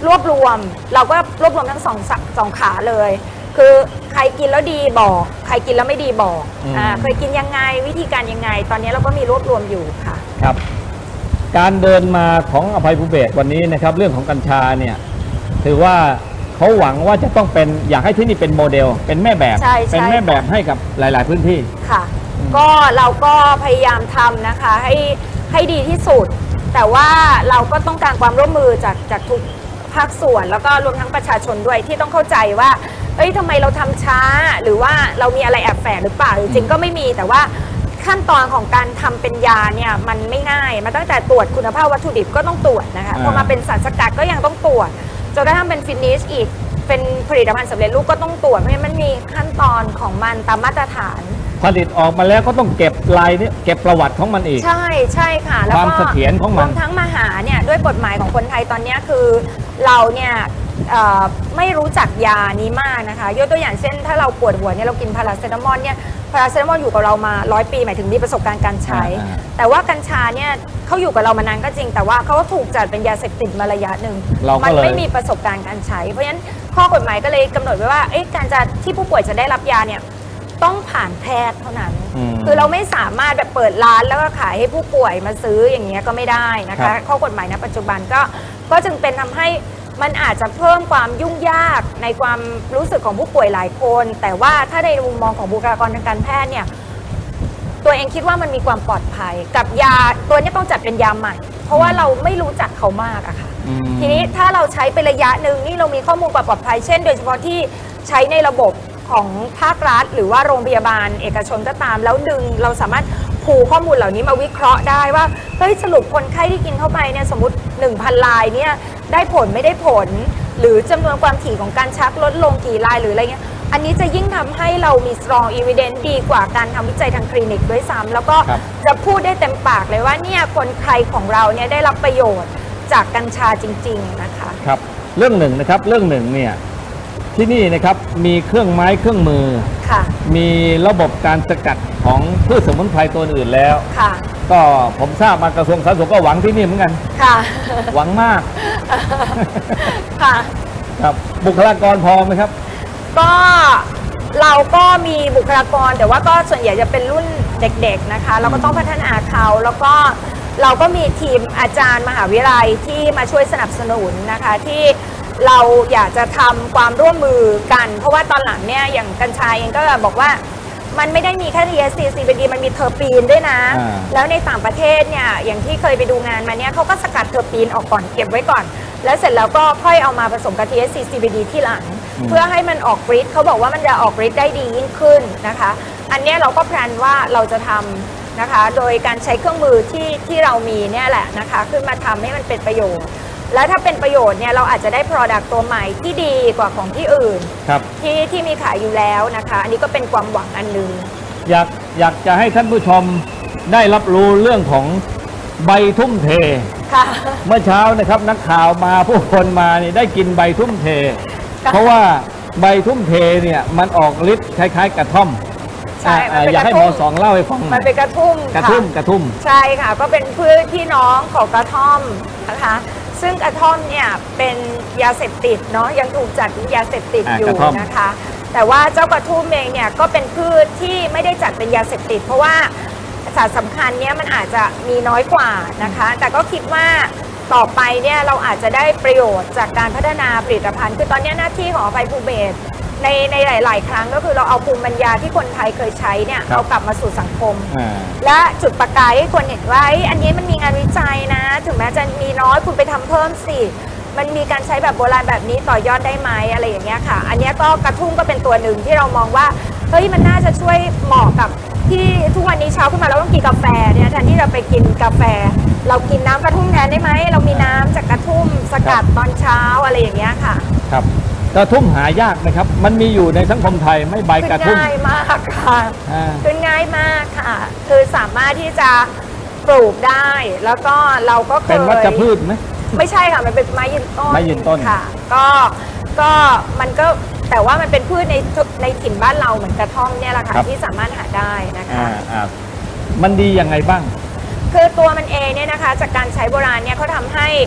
รวบรวมเราก็รวบรวมทั้งสองสองขาเลยคือใครกินแล้วดีบอกใครกินแล้วไม่ดีบอกอ่าเคยกินยังไงวิธีการยังไงตอนนี้เราก็มีรวบรวมอยู่ค่ะครับการเดินมาของอภัยภูเบศรวันนี้นะครับเรื่องของกัญชาเนี่ยถือว่าเขาหวังว่าจะต้องเป็นอยากให้ที่นี่เป็นโมเดลเป็นแม่แบบเป็นแม่แบบให้กับหลายๆพื้นที่ค่ะก็เราก็พยายามทำนะคะให้ให้ดีที่สุดแต่ว่าเราก็ต้องการความร่วมมือจากจากทุกภาคส่วนแล้วก็รวมทั้งประชาชนด้วยที่ต้องเข้าใจว่าเอ้ยทำไมเราทำช้าหรือว่าเรามีอะไรแอบแฝงหรือเปล่าจริงๆก็ไม่มีแต่ว่าขั้นตอนของการทำเป็นยาเนี่ยมันไม่ง่ายมาตั้งแต่ตรวจคุณภาพวัตถุดิบก็ต้องตรวจนะคะพอมาเป็นสารสกัดก็ยังต้องตรวจจนกระทั่งเป็นฟินิชอีกเป็นผลิตภัณฑ์สำเร็จรูปก็ต้องตรวจเพราะฉะนั้นมันมีขั้นตอนของมันตามมาตรฐานผลิตออกมาแล้วก็ต้องเก็บลายนี้เก็บประวัติของมันอีกใช่ใช่ค่ะแล้วความเสถียรของมันรวมทั้งมาหาเนี่ยด้วยกฎหมายของคนไทยตอนนี้คือเราเนี่ยไม่รู้จักยานี้มากนะคะยกตัวอย่างเช่นถ้าเราปวดหัวเนี่ยเรากินพาราเซตามอลเนี่ยพาราเซตามอลอยู่กับเรามาร้อยปีหมายถึงมีประสบการณ์การใช้แต่ว่ากัญชาเนี่ยเขาอยู่กับเรามานานก็จริงแต่ว่าเขาก็ถูกจัดเป็นยาเสพติดมาระยะหนึ่งมันไม่มีประสบการณ์การใช้เพราะฉะนั้นข้อกฎหมายก็เลยกำหนดไว้ว่าการจะที่ผู้ป่วยจะได้รับยาเนี่ยต้องผ่านแพทย์เท่านั้นคือเราไม่สามารถแบบเปิดร้านแล้วก็ขายให้ผู้ป่วยมาซื้ออย่างเงี้ยก็ไม่ได้นะคะข้อกฎหมายณปัจจุบันก็ก็จึงเป็นทำให้มันอาจจะเพิ่มความยุ่งยากในความรู้สึกของผู้ป่วยหลายคนแต่ว่าถ้าในมุมมองของบุคลากรทางการแพทย์เนี่ยตัวเองคิดว่ามันมีความปลอดภัยกับยาตัวนี้ต้องจัดเป็นยาใหม่เพราะว่าเราไม่รู้จักเขามากอะค่ะทีนี้ถ้าเราใช้เป็นระยะหนึ่งนี่เรามีข้อมูลความปลอดภัยเช่นโดยเฉพาะที่ใช้ในระบบของภาครัฐหรือว่าโรงพยาบาลเอกชนก็ตามแล้วดึงเราสามารถผูกข้อมูลเหล่านี้มาวิเคราะห์ได้ว่าเฮ้ยสรุปคนไข้ที่กินเข้าไปเนี่ยสมมติ หนึ่งพัน รายเนี่ยได้ผลไม่ได้ผลหรือจำนวนความถี่ของการชักลดลงกี่รายหรืออะไรเงี้ยอันนี้จะยิ่งทำให้เรามี strong evidence ดีกว่าการทำวิจัยทางคลินิกด้วยซ้ำแล้วก็จะพูดได้เต็มปากเลยว่าเนี่ยคนไข้ของเราเนี่ยได้รับประโยชน์จากกัญชาจริงๆนะคะครับเรื่องหนึ่งนะครับเรื่องหนึ่งเนี่ยที่นี่นะครับมีเครื่องไม้เครื่องมือมีระบบการสกัดของพืชสมุนไพรตัวอื่นแล้วก็ผมทราบมากระทรวงสาธารณสุขก็หวังที่นี่เหมือนกันค่ะหวังมากค่ะครับบุคลากรพอไหมครับก็เราก็มีบุคลากรแต่ว่าก็ส่วนใหญ่จะเป็นรุ่นเด็กๆนะคะเราก็ต้องพัฒนาเขาแล้วก็เราก็มีทีมอาจารย์มหาวิทยาลัยที่มาช่วยสนับสนุนนะคะที่เราอยากจะทำความร่วมมือกันเพราะว่าตอนหลังเนี่ยอย่างกัญชาเองก็บอกว่ามันไม่ได้มีแค่ ที เอส ซี ซี บี ดี มันมีเทอร์ปีนด้วยนะแล้วในต่างประเทศเนี่ยอย่างที่เคยไปดูงานมาเนี่ยเขาก็สกัดเทอร์ปีนออกก่อนเก็บไว้ก่อนแล้วเสร็จแล้วก็ค่อยเอามาผสมกับ ที เอส ซี ซี บี ดี ที่หลังเพื่อให้มันออกฤทธิ์เขาบอกว่ามันจะออกฤทธิ์ได้ดียิ่งขึ้นนะคะอันนี้เราก็แพลนว่าเราจะทำนะคะโดยการใช้เครื่องมือที่ที่เรามีเนี่ยแหละนะคะขึ้นมาทำให้มันเป็นประโยชน์แล้วถ้าเป็นประโยชน์เนี่ยเราอาจจะได้ Product ตัวใหม่ที่ดีกว่าของที่อื่นที่ที่มีขายอยู่แล้วนะคะอันนี้ก็เป็นความหวังอันหนึ่งอยากอยากจะให้ท่านผู้ชมได้รับรู้เรื่องของใบทุ่มเทเมื่อเช้านะครับนักข่าวมาผู้คนมาเนี่ยได้กินใบทุ่มเทเพราะว่าใบทุ่มเทเนี่ยมันออกฤทธิ์คล้ายๆกระท่อมอยากให้หมอสองเล่าให้ฟังมันเป็นกระทุ่มกระทุ่มกระทุ่มใช่ค่ะก็เป็นพืชพี่น้องของกระท่อมนะคะซึ่งกระท่อมเนี่ยเป็นยาเสพติดเนาะยังถูกจัดเป็นยาเสพติดอยู่นะคะแต่ว่าเจ้ากระทุ่มเองเนี่ยก็เป็นพืชที่ไม่ได้จัดเป็นยาเสพติดเพราะว่าสารสำคัญเนี่ยมันอาจจะมีน้อยกว่านะคะแต่ก็คิดว่าต่อไปเนี่ยเราอาจจะได้ประโยชน์จากการพัฒนาผลิตภัณฑ์คือตอนนี้หน้าที่ของอภัยภูเบศรในในหลายๆครั้งก็คือเราเอาภูมิปัญญาที่คนไทยเคยใช้เนี่ยเอากลับมาสู่สังคมและจุดประกายให้คนเห็นว่าอันนี้มันมีงานวิจัยนะถึงแม้จะมีน้อยคุณไปทำเพิ่มสิมันมีการใช้แบบโบราณแบบนี้ต่อยอดได้ไหมอะไรอย่างเงี้ยค่ะอันนี้ก็กระทุ่มก็เป็นตัวหนึ่งที่เรามองว่าเฮ้ยมันน่าจะช่วยเหมาะกับที่ทุกวันนี้เช้าขึ้นมาเราต้องกินกาแฟเนี่ยแทนที่เราไปกินกาแฟเรากินน้ำกระทุ่มแทนได้ไหมเรามีน้ำจากกระทุ่มสกัดตอนเช้าอะไรอย่างเงี้ยค่ะครับกระทุ่มหายากนะครับมันมีอยู่ในสังคมไทยไม่ใบกระทุ่มง่ายมากค่ะคือง่ายมากค่ะคือสามารถที่จะปลูกได้แล้วก็เราก็เคยเป็นวัชพืชไหมไม่ใช่ค่ะมันเป็นไม้ยืนต้นไม้ยืนต้นค่ะก็ก็มันก็แต่ว่ามันเป็นพืชในในถิ่นบ้านเราเหมือนกระท่อมเนี่ยแหละค่ะที่สามารถหาได้นะคะมันดียังไงบ้างคือตัวมันเองเนี่ยนะคะจากการใช้โบราณเนี่ยเขาทำให้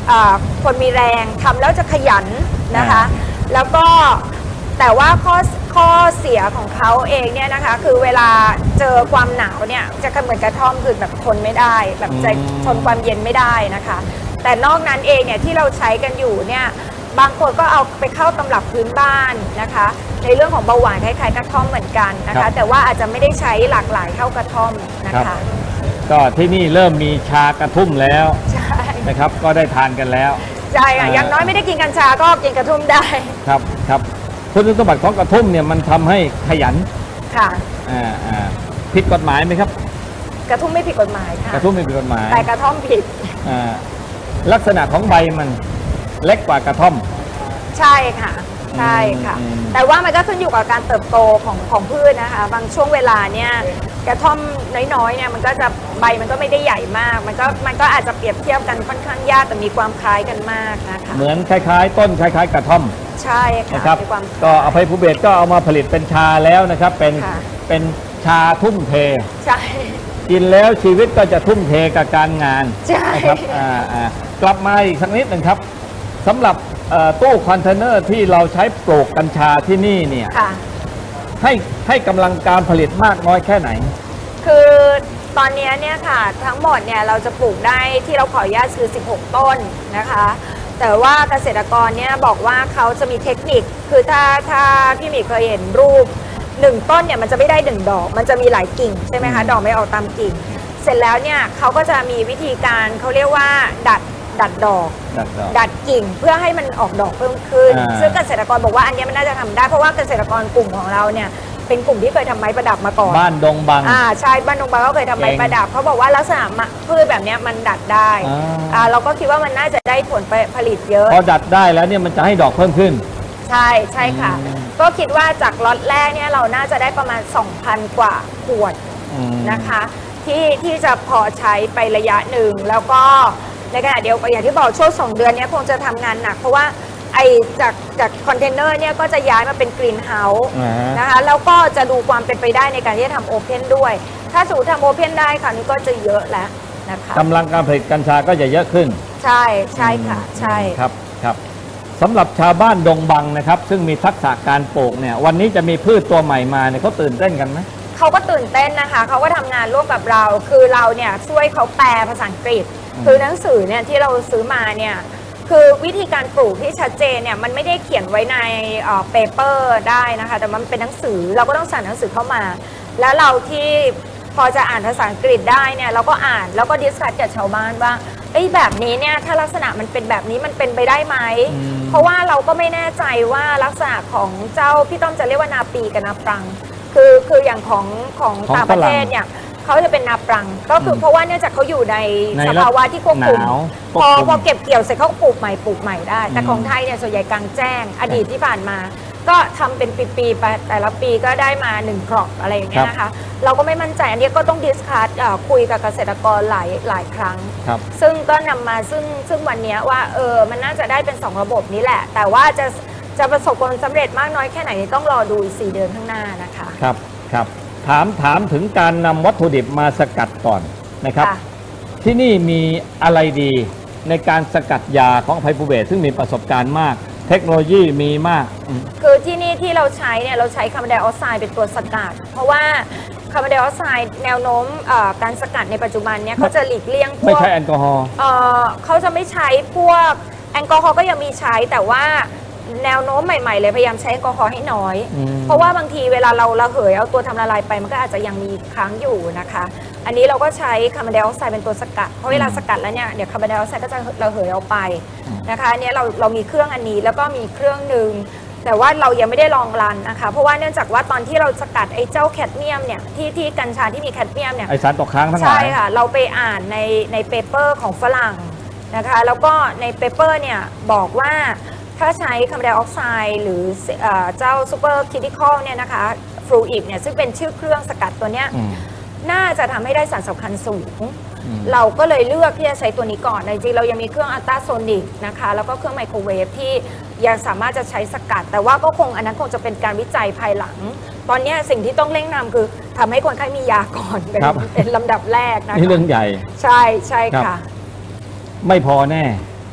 คนมีแรงทำแล้วจะขยันนะคะแล้วก็แต่ว่าข้อข้อเสียของเขาเองเนี่ยนะคะคือเวลาเจอความหนาวเนี่ยจะเหมือนกระท่อมคือแบบทนไม่ได้แบบจะทนความเย็นไม่ได้นะคะแต่นอกนั้นเองเนี่ยที่เราใช้กันอยู่เนี่ยบางคนก็เอาไปเข้าตำรับพื้นบ้านนะคะในเรื่องของเบาหวานคล้ายๆกระท่อมเหมือนกันนะคะแต่ว่าอาจจะไม่ได้ใช้หลากหลายเท่ากระท่อมนะคะก็ที่นี่เริ่มมีชากระทุ่มแล้วนะครับก็ได้ทานกันแล้วใช่ค่ะอย่างน้อยไม่ได้กินกัญชาก็กินกระทุ่มได้ครับครับคุณสมบัติของกระทุ่มเนี่ยมันทำให้ขยันค่ะอ่าอ่าผิดกฎหมายไหมครับกระทุ่มไม่ผิดกฎหมายค่ะกระทุ่มไม่ผิดกฎหมายแต่กระท่อมผิดอ่าลักษณะของใบมันเล็กกว่ากระท่อมใช่ค่ะใช่ค่ะแต่ว่ามันก็ขึ้นอยู่กับการเติบโตของของพืชนะคะบางช่วงเวลาเนี่ยกระท่อมน้อยๆเนี่ยมันก็จะใบมันก็ไม่ได้ใหญ่มากมันก็มันก็อาจจะเปรียบเทียบกันค่อนข้างยากแต่มีความคล้ายกันมากนะคะเหมือนคล้ายๆต้นคล้ายๆกระท่อมใช่ค่ะนะครับก็อภัยภูเบศรก็เอามาผลิตเป็นชาแล้วนะครับเป็นเป็นชาทุ่มเทใช่กินแล้วชีวิตก็จะทุ่มเทกับการงานนะครับอ่าอ่ากลับมาอีกสักนิดหนึ่งครับสำหรับตู้คอนเทนเนอร์ที่เราใช้ปลูกกัญชาที่นี่เนี่ยให้ให้กำลังการผลิตมากน้อยแค่ไหนคือตอนนี้เนี่ยค่ะทั้งหมดเนี่ยเราจะปลูกได้ที่เราขออนุญาตคือสิบหกต้นนะคะแต่ว่าเกษตรกรเนี่ยบอกว่าเขาจะมีเทคนิคคือถ้าถ้าพี่หมีเคยเห็นรูปหนึ่งต้นเนี่ยมันจะไม่ได้หนึ่งดอกมันจะมีหลายกิ่งใช่ไหมคะดอกไม่ออกตามกิ่งเสร็จแล้วเนี่ยเขาก็จะมีวิธีการเขาเรียกว่าดัดดัดดอกดัดกิ่งเพื่อให้มันออกดอกเพิ่มขึ้นซึ่งเกษตรกรบอกว่าอันนี้มันน่าจะทำได้เพราะว่าเกษตรกรกลุ่มของเราเนี่ยเป็นกลุ่มที่เคยทำไม้ประดับมาก่อนบ้านดงบังอ่าใช่บ้านดงบังก็เคยทำไม้ประดับเขาบอกว่าลักษณะพืชแบบนี้มันดัดได้อ่าเราก็คิดว่ามันน่าจะได้ผลผลิตเยอะพอดัดได้แล้วเนี่ยมันจะให้ดอกเพิ่มขึ้นใช่ใช่ค่ะก็คิดว่าจากล็อตแรกเนี่ยเราน่าจะได้ประมาณ สองพัน กว่าขวดนะคะที่ที่จะพอใช้ไประยะหนึ่งแล้วก็ในขณะเดียวกันอย่างที่บอกช่วงสองเดือนนี้คงจะทำงานหนักเพราะว่าไอจากจากคอนเทนเนอร์เนี่ยก็จะย้ายมาเป็นกรีนเฮาส์นะคะแล้วก็จะดูความเป็นไปได้ในการที่จะทำโอเพนด้วยถ้าสูตรทำโอเพนได้คราวนี้ก็จะเยอะแล้วนะคะกำลังการผลิตกัญชาก็จะเยอะขึ้นใช่ใช่ค่ะใช่ครับครับสำหรับชาวบ้านดงบังนะครับซึ่งมีทักษะการปลูกเนี่ยวันนี้จะมีพืชตัวใหม่มาเนี่ยเขาตื่นเต้นกันไหมเขาก็ตื่นเต้นนะคะเขาก็ทำงานร่วมกับเราคือเราเนี่ยช่วยเขาแปลภาษาอังกฤษคือหนังสือเนี่ยที่เราซื้อมาเนี่ยคือวิธีการปลูกที่ชัดเจนเนี่ยมันไม่ได้เขียนไว้ในเปเปอร์ได้นะคะแต่มันเป็นหนังสือเราก็ต้องสั่งหนังสือเข้ามาแล้วเราที่พอจะอ่านภาษาอังกฤษได้เนี่ยเราก็อ่านแล้วก็ดิสคัสกับชาวบ้านว่าไอ้แบบนี้เนี่ยถ้าลักษณะมันเป็นแบบนี้มันเป็นไปได้ไหมเพราะว่าเราก็ไม่แน่ใจว่าลักษณะของเจ้าพี่ต้อมจะเรียกว่านาปีกับนาปรังคือคืออย่างของของต่างประเทศเนี่ยเขาจะเป็นนาปรังก็คือเพราะว่าเนื่องจากเขาอยู่ในสภาวะที่ควบคุมพอพอเก็บเกี่ยวเสร็จเขาปลูกใหม่ปลูกใหม่ได้แต่ของไทยเนี่ยส่วนใหญ่กลางแจ้งอดีตที่ผ่านมาก็ทำเป็นปีๆไปแต่ละปีก็ได้มาหนึ่งครอบอะไรอย่างเงี้ยนะคะเราก็ไม่มั่นใจอันนี้ก็ต้องดิสคัสคุยกับเกษตรกรหลายหลายครั้งซึ่งก็นำมาซึ่งซึ่งวันนี้ว่าเออมันน่าจะได้เป็นสองระบบนี้แหละแต่ว่าจะจะประสบความสำเร็จมากน้อยแค่ไหนต้องรอดูสี่เดือนข้างหน้านะคะครับครับถามถามถึงการนำวัตถุดิบมาสกัดก่อนนะครับที่นี่มีอะไรดีในการสกัดยาของอภัยภูเบศรซึ่งมีประสบการณ์มากเทคโนโลยีมีมากคือที่นี่ที่เราใช้เนี่ยเราใช้คาร์บอนไดออกไซด์เป็นตัวสกัดเพราะว่าคาร์บอนไดออกไซด์แนวโน้มการสกัดในปัจจุบันเนี่ยเขาจะหลีกเลี่ยงพวกไม่ใช่แอลกอฮอล์เขาจะไม่ใช้พวกแอลกอฮอล์ก็ยังมีใช้แต่ว่าแนวโน้มใหม่ๆเลยพยายามใช้แอลกอฮอล์ให้น้อยเพราะว่าบางทีเวลาเราระเหยเอาตัวทำละลายไปมันก็อาจจะยังมีค้างอยู่นะคะอันนี้เราก็ใช้คาร์บอนไดออกไซด์เป็นตัวสกัดเพราะเวลาสกัดแล้วเนี่ยเดี๋ยวคาร์บอนไดออกไซด์ก็จะระเหยเอาไปนะคะอันนี้เราเรามีเครื่องอันนี้แล้วก็มีเครื่องหนึ่งแต่ว่าเรายังไม่ได้ลองรันนะคะเพราะว่าเนื่องจากว่าตอนที่เราสกัดไอ้เจ้าแคดเมียมเนี่ยที่ที่กัญชาที่มีแคดเมียมเนี่ยไอสารตกค้างทั้งหลายใช่ค่ะเราไปอ่านในในเปเปอร์ของฝรั่งนะคะแล้วก็ในเปเปอร์เนี่ยบอกว่าถ้าใช้คาร์บอนไดออกไซด์หรือเจ้าซูเปอร์คริติคอลเนี่ยนะคะฟลูอิดเนี่ยซึ่งเป็นชื่อเครื่องสกัดตัวเนี้ยน่าจะทำให้ได้สารสำคัญสูงเราก็เลยเลือกที่จะใช้ตัวนี้ก่อนจริงๆเรายังมีเครื่องอัลตราโซนิกนะคะแล้วก็เครื่องไมโครเวฟที่ยังสามารถจะใช้สกัดแต่ว่าก็คงอันนั้นคงจะเป็นการวิจัยภายหลังตอนนี้สิ่งที่ต้องเร่งนำคือทำให้คนไข้มียาก่อนเป็นเป็นลำดับแรกนะคะนี่เรื่องใหญ่ใช่ใช่ค่ะไม่พอแน่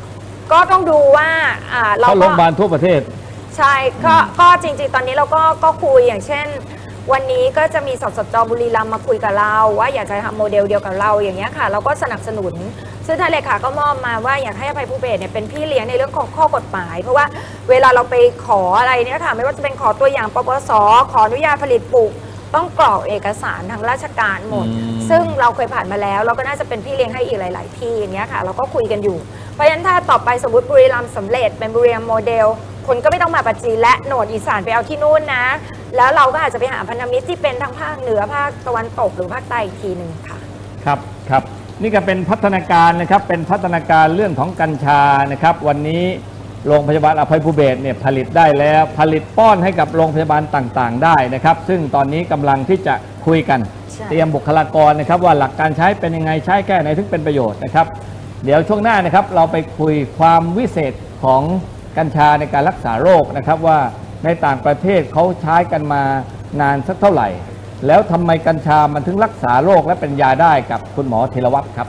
ก็ต้องดูว่าอ่าเราเข้าโรงพยาบาลทั่วประเทศใช่ก็ก็จริงๆตอนนี้เราก็ก็คุยอย่างเช่นวันนี้ก็จะมีสสจ.บุรีรัมย์มาคุยกับเราว่าอยากจะทำโมเดลเดียวกับเราอย่างเงี้ยค่ะเราก็สนับสนุนซึ่งท่านเลขาก็มอบมาว่าอยากให้อภัยภูเบศรเนี่ยเป็นพี่เลี้ยงในเรื่องของข้อกฎหมายเพราะว่าเวลาเราไปขออะไรเนี่ยค่ะไม่ว่าจะเป็นขอตัวอย่างปปส.ขออนุญาตผลิตปลูกต้องกรอกเอกสารทางราชการหมดซึ่งเราเคยผ่านมาแล้วเราก็น่าจะเป็นพี่เลี้ยงให้อีกหลายๆที่อย่างเงี้ยค่ะเราก็คุยกันอยู่เพราะฉะนั้นถ้าต่อไปสมมติบุรีรัมย์สำเร็จเป็นบุรีรัมย์โมเดลคนก็ไม่ต้องมาปัจจีนและโหนดอีสานไปเอาที่นู่นนะแล้วเราก็อาจจะไปหาพันธมิตรที่เป็นทั้งภาคเหนือภาคตะวันตกหรือภาคใต้อีกทีหนึ่งค่ะครับครับนี่ก็เป็นพัฒนาการนะครับเป็นพัฒนาการเรื่องของกัญชานะครับวันนี้โรงพยาบาลอภัยภูเบศรเนี่ยผลิตได้แล้วผลิตป้อนให้กับโรงพยาบาลต่างๆได้นะครับซึ่งตอนนี้กำลังที่จะคุยกันเตรียมบุคลากรนะครับว่าหลักการใช้เป็นยังไงใช้แค่ไหนถึงเป็นประโยชน์นะครับเดี๋ยวช่วงหน้านะครับเราไปคุยความวิเศษของกัญชาในการรักษาโรคนะครับว่าในต่างประเทศเขาใช้กันมานานสักเท่าไหร่แล้วทำไมกัญชามันถึงรักษาโรคและเป็นยาได้กับคุณหมอธีรวัฒน์ครับ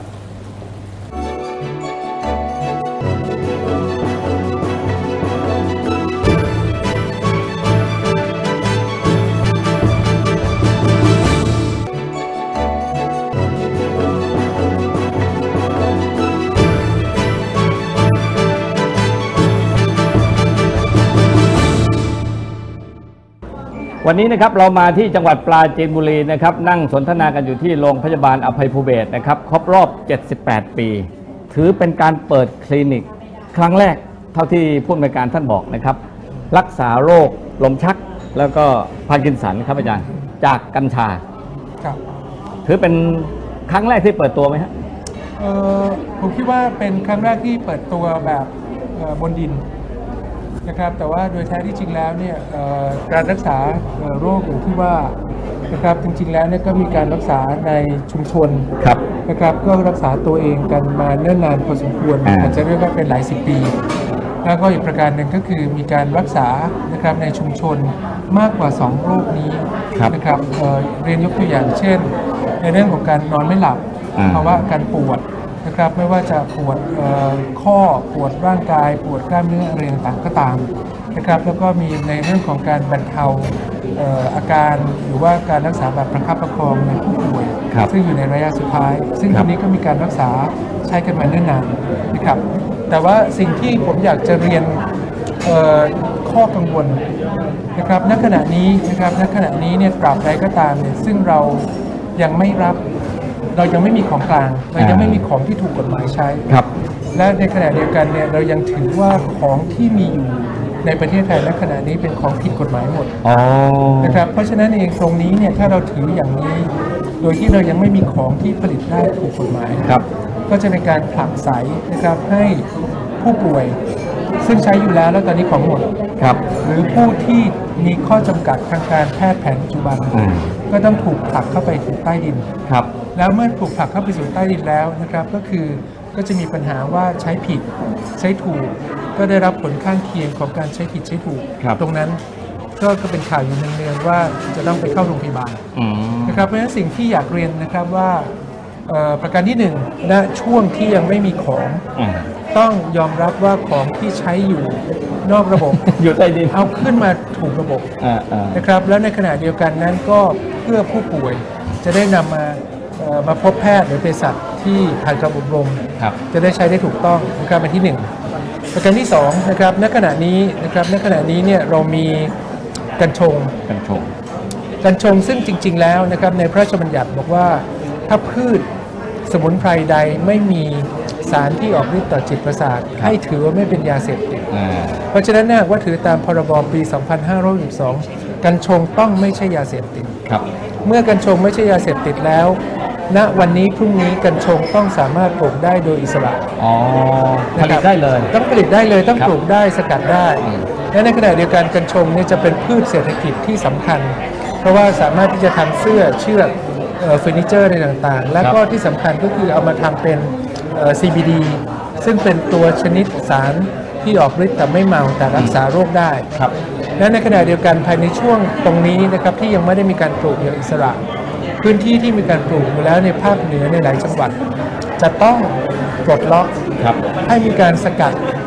วันนี้นะครับเรามาที่จังหวัดปราจีนบุรีนะครับนั่งสนทนากันอยู่ที่โรงพยาบาลอภัยภูเบศรนะครับครบรอบเจ็ดสิบแปดปีถือเป็นการเปิดคลินิกครั้งแรกเท่าที่ผู้อำนวยการท่านบอกนะครับรักษาโรคลมชักแล้วก็พาร์กินสันครับอาจารย์จากกัญชาครับถือเป็นครั้งแรกที่เปิดตัวไหมฮะเออผมคิดว่าเป็นครั้งแรกที่เปิดตัวแบบบนดินนะครับแต่ว่าโดยแท้ที่จริงแล้วเนี่ยการรักษาโรคอย่างที่ว่านะครับจริงๆแล้วเนี่ยก็มีการรักษาในชุมชนนะครับก็รักษาตัวเองกันมาเนิ่นนานพอสมควรอาจจะเรียกว่าเป็นหลายสิบปีแล้วก็อีกประการหนึ่งก็คือมีการรักษานะครับในชุมชนมากกว่าสองโรคนี้นะครับ เ, เรียนยกตัวอย่างเช่นในเรื่องของการนอนไม่หลับภาวะการปวดนะครับไม่ว่าจะปวดข้อปวดร่างกายปวดกล้ามเนื้ออะไรต่างๆก็ตามนะครับแล้วก็มีในเรื่องของการบรรเทาอาการหรือว่าการรักษาแบบประคับประคองในผู้ป่วยซึ่งอยู่ในระยะสุดท้ายซึ่งตรงนี้ก็มีการรักษาใช้กันมาเนิ่นนานนะครับแต่ว่าสิ่งที่ผมอยากจะเรียนข้อกังวลนะครับณขณะนี้นะครับณขณะนี้เนี่ยตราบใดก็ตามเนี่ยซึ่งเรายังไม่รับเรายังไม่มีของกลางเรายังไม่มีของที่ถูกกฎหมายใช้ครับและในขณะเดียวกันเนี่ยเรายังถือว่าของที่มีอยู่ในประเทศไทยณขณะนี้เป็นของผิดกฎหมายหมดนะครับเพราะฉะนั้นเองตรงนี้เนี่ยถ้าเราถืออย่างนี้โดยที่เรายังไม่มีของที่ผลิตได้ถูกกฎหมายครับก็จะเป็นการผลักไสนะครับให้ผู้ป่วยซึ่งใช้อยู่แล้วแล้วตอนนี้ของหมดครับหรือผู้ที่มีข้อจำกัดทางการแพทย์แผนปัจจุบันก็ต้องถูกผลักเข้าไปสู่ใต้ดินครับแล้วเมื่อถูกผลักเข้าไปสู่ใต้ดินแล้วนะครับก็คือก็จะมีปัญหาว่าใช้ผิดใช้ถูกก็ได้รับผลข้างเคียงของการใช้ผิดใช้ถูกตรงนั้นก็ก็เป็นข่าวอยู่เนืองๆว่าจะต้องไปเข้าโรงพยาบาลนะครับเพราะฉะนั้นสิ่งที่อยากเรียนนะครับว่าประการที่หนึ่งณช่วงที่ยังไม่มีของต้องยอมรับว่าของที่ใช้อยู่นอกระบบอยู่ใต้ดินเอาขึ้นมาถูกระบบนะครับแล้วในขณะเดียวกันนั้นก็เพื่อผู้ป่วยจะได้นำมามาพบแพทย์หรือเภสัชที่ผ่านการอบรมจะได้ใช้ได้ถูกต้องนะครับเป็นที่หนึ่งประการที่สองนะครับณขณะนี้นะครับณขณะนี้เนี่ยเรามีกัญชงกัญชงกัญชงซึ่งจริงๆแล้วนะครับในพระราชบัญญัติบอกว่าถ้าพืชสมุนไพรใดไม่มีสารที่ออกฤทธิ์ต่อจิตประสาทให้ถือว่าไม่เป็นยาเสพติดเพราะฉะนั้นว่าถือตามพรบปีสองพันห้าร้อยสิบสองกัญชงต้องไม่ใช่ยาเสพติดเมื่อกัญชงไม่ใช่ยาเสพติดแล้วณวันนี้พรุ่งนี้กัญชงต้องสามารถปลูกได้โดยอิสระอ๋อผลิตได้เลยต้องผลิตได้เลยต้องปลูกได้สกัดได้และในขณะเดียวกันกัญชงเนี่ยจะเป็นพืชเศรษฐกิจที่สำคัญเพราะว่าสามารถที่จะทำเสื้อเชือกเฟอร์นิเจอร์อะไรต่างๆและก็ที่สำคัญก็คือเอามาทำเป็น ซี บี ดี ซึ่งเป็นตัวชนิดสารที่ออกฤทธิ์แต่ไม่เมาแต่รักษาโรคได้ครับและในขณะเดียวกันภายในช่วงตรงนี้นะครับที่ยังไม่ได้มีการปลูกอย่างอิสระพื้นที่ที่มีการปลูกอยู่แล้วในภาคเหนือในหลายจังหวัดจะต้องปลดล็อกให้มีการสกัด